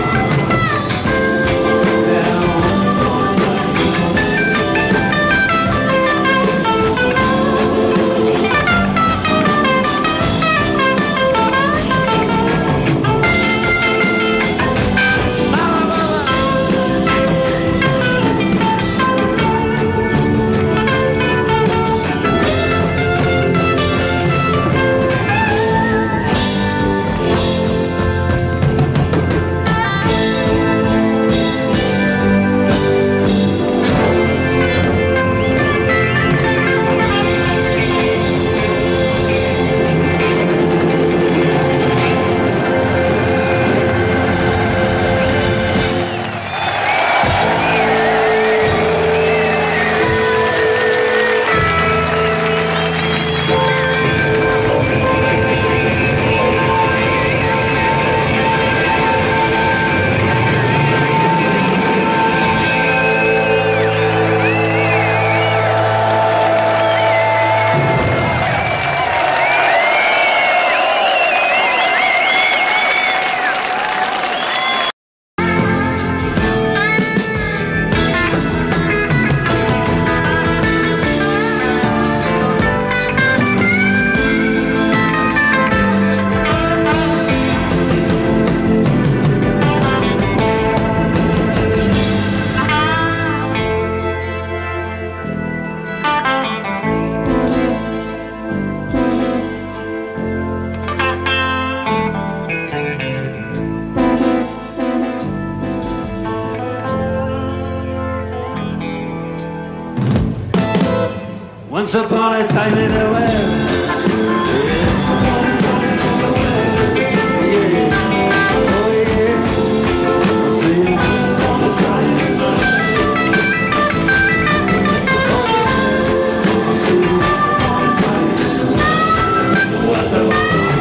S1: Once upon a time in the West. Once upon a time in the West. Yeah. Oh yeah. I say once upon a time in the West. Oh yeah. I say once upon a time in the West. What's up?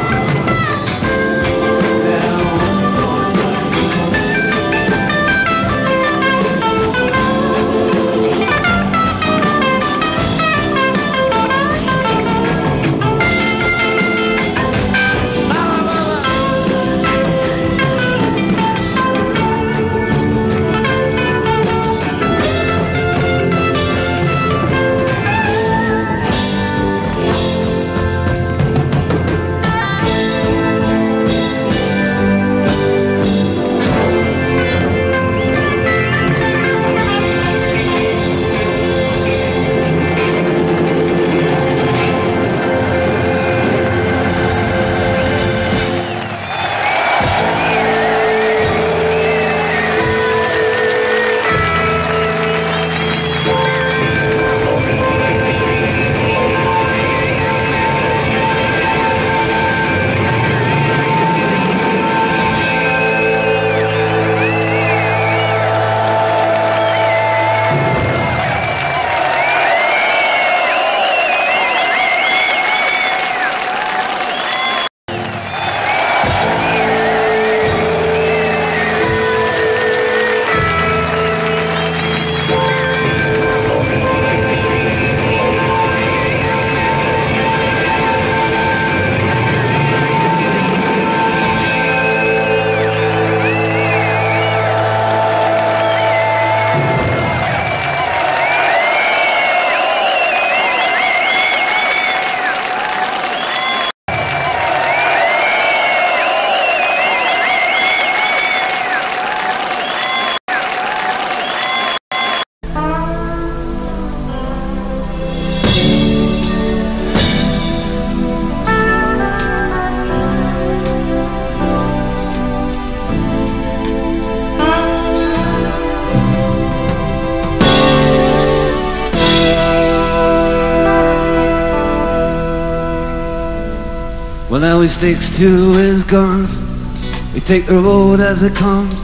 S1: Well, now he sticks to his guns. He take the road as it comes.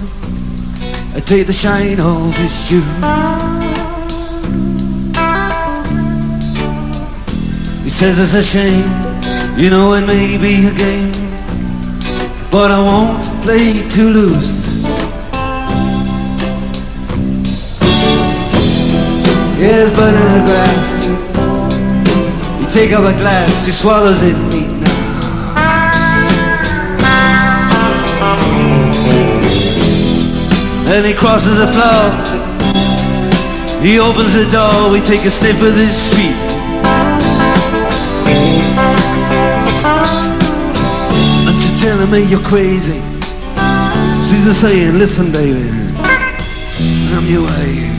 S1: I take the shine off his shoe. He says it's a shame You know it may be a game, but I won't play to lose. Yes, but in the grass, you take up a glass, he swallows it neat now. And he crosses the floor, he opens the door, we take a sniff of this street. And you're telling me you're crazy. She's saying, listen baby, I'm your way.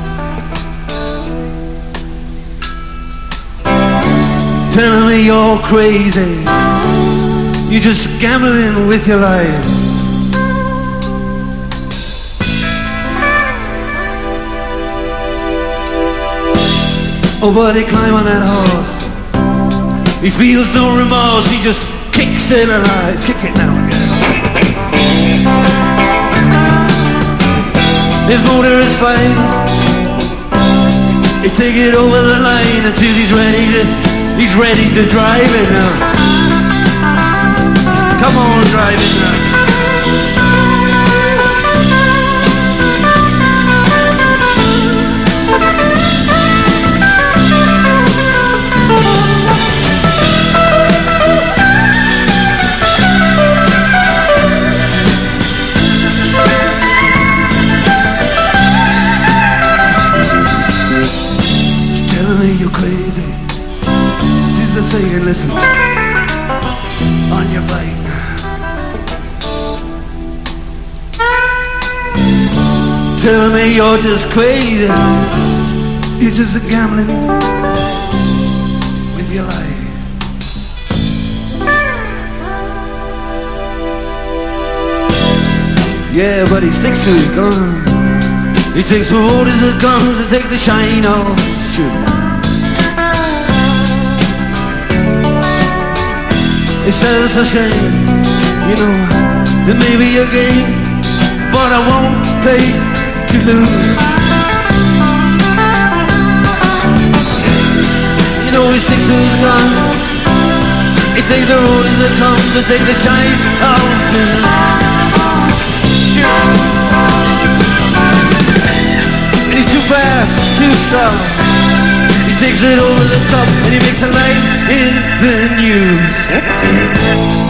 S1: Telling me you're crazy, you're just gambling with your life. Oh, but he climb on that horse, he feels no remorse, he just kicks it alive. Kick it now again. His motor is fine, he take it over the line until he's ready to drive it now. Come on, drive it now. Telling me you're crazy. She's just saying, listen, on your bike. Telling me you're just crazy, you're just gambling with your life. Yeah, but he sticks to his gun. He takes the road as it comes to take the shine off his shoe. He says it's a shame, you know, there may be a game, but I won't play to lose. You know he sticks to his gun, he takes the road as it comes to take the shine off his shoe. And he's too fast to stop. He takes it over the top and he makes a light in the news.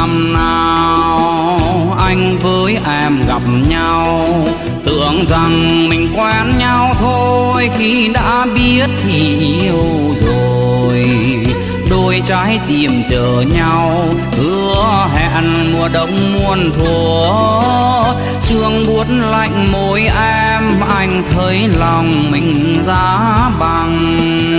S5: năm nào anh với em gặp nhau, tưởng rằng mình quen nhau thôi, khi đã biết thì yêu rồi. Đôi trái tim chờ nhau, hứa hẹn mùa đông muôn thuở. Sương buốt lạnh môi em, anh thấy lòng mình giá băng.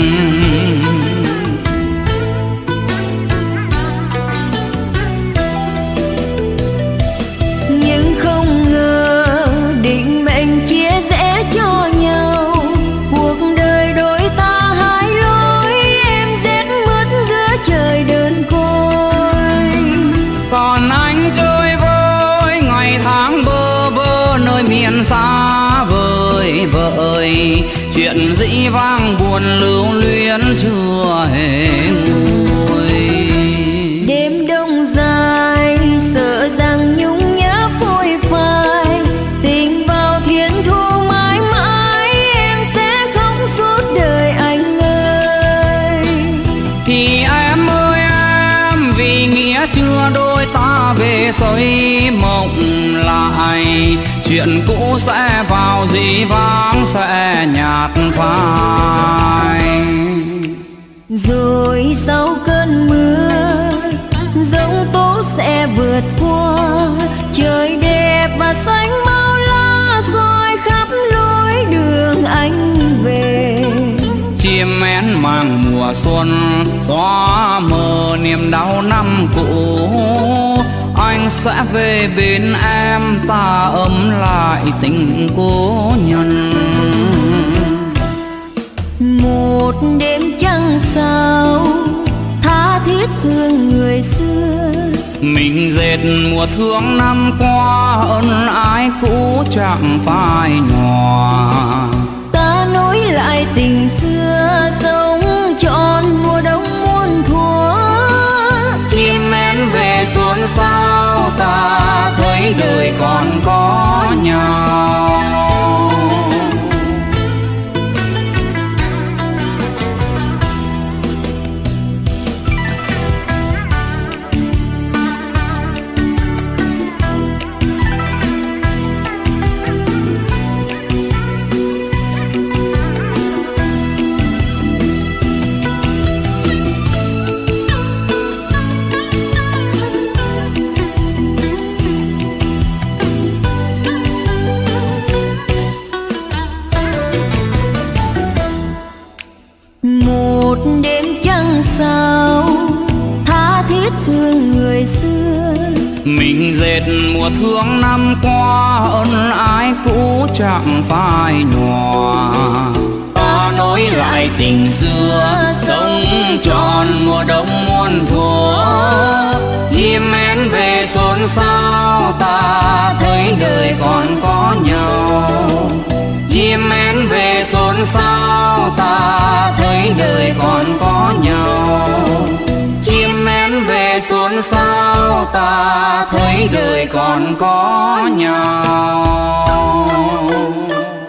S6: Nhưng không ngờ định mệnh chia rẽ cho nhau, cuộc đời đôi ta hai lối, em rét mướt giữa trời đơn côi.
S5: Còn anh chơi vơi ngày tháng bơ vơ nơi miền xa vời vợi, chuyện dĩ vang buồn lưu luyến chưa hề nguôi.
S6: Đêm đông dài sợ rằng nhung nhớ phôi phai, tình vào thiên thu mãi mãi, em sẽ khóc suốt đời anh ơi.
S5: Thì em ơi em, vì nghĩa chưa đôi ta về xây mộng lại, chuyện cũ sẽ vào dĩ vãng sẽ nhạt phai.
S6: Rồi sau cơn mưa giông tố sẽ vượt qua, trời đẹp và xanh bao la rồi khắp lối đường anh về.
S5: Chim én mang mùa xuân, gió mờ niềm đau năm cũ, anh sẽ về bên em, ta ấm lại tình cố nhân.
S6: Một đêm trăng sao tha thiết thương người xưa,
S5: mình dệt mùa thương năm qua, ân ái cũ chẳng phai nhòa.
S6: ta nối lại tình xưa, sống trọn mùa đông muôn thuở.
S5: Chim én về xuân sao, ta thấy đời còn có nhau.
S6: Một đêm trăng sao tha thiết thương người xưa,
S5: mình dệt mùa thương năm qua, ân ái cũ chẳng phai nhòa. Ta nối lại tình xưa, sống trọn mùa đông muôn thuở. Chim én về xuân sao, ta thấy đời còn có nhau. Chim én về xuân sao, ta thấy đời còn có nhau. Chim én về xuân sao, ta thấy đời còn có nhau.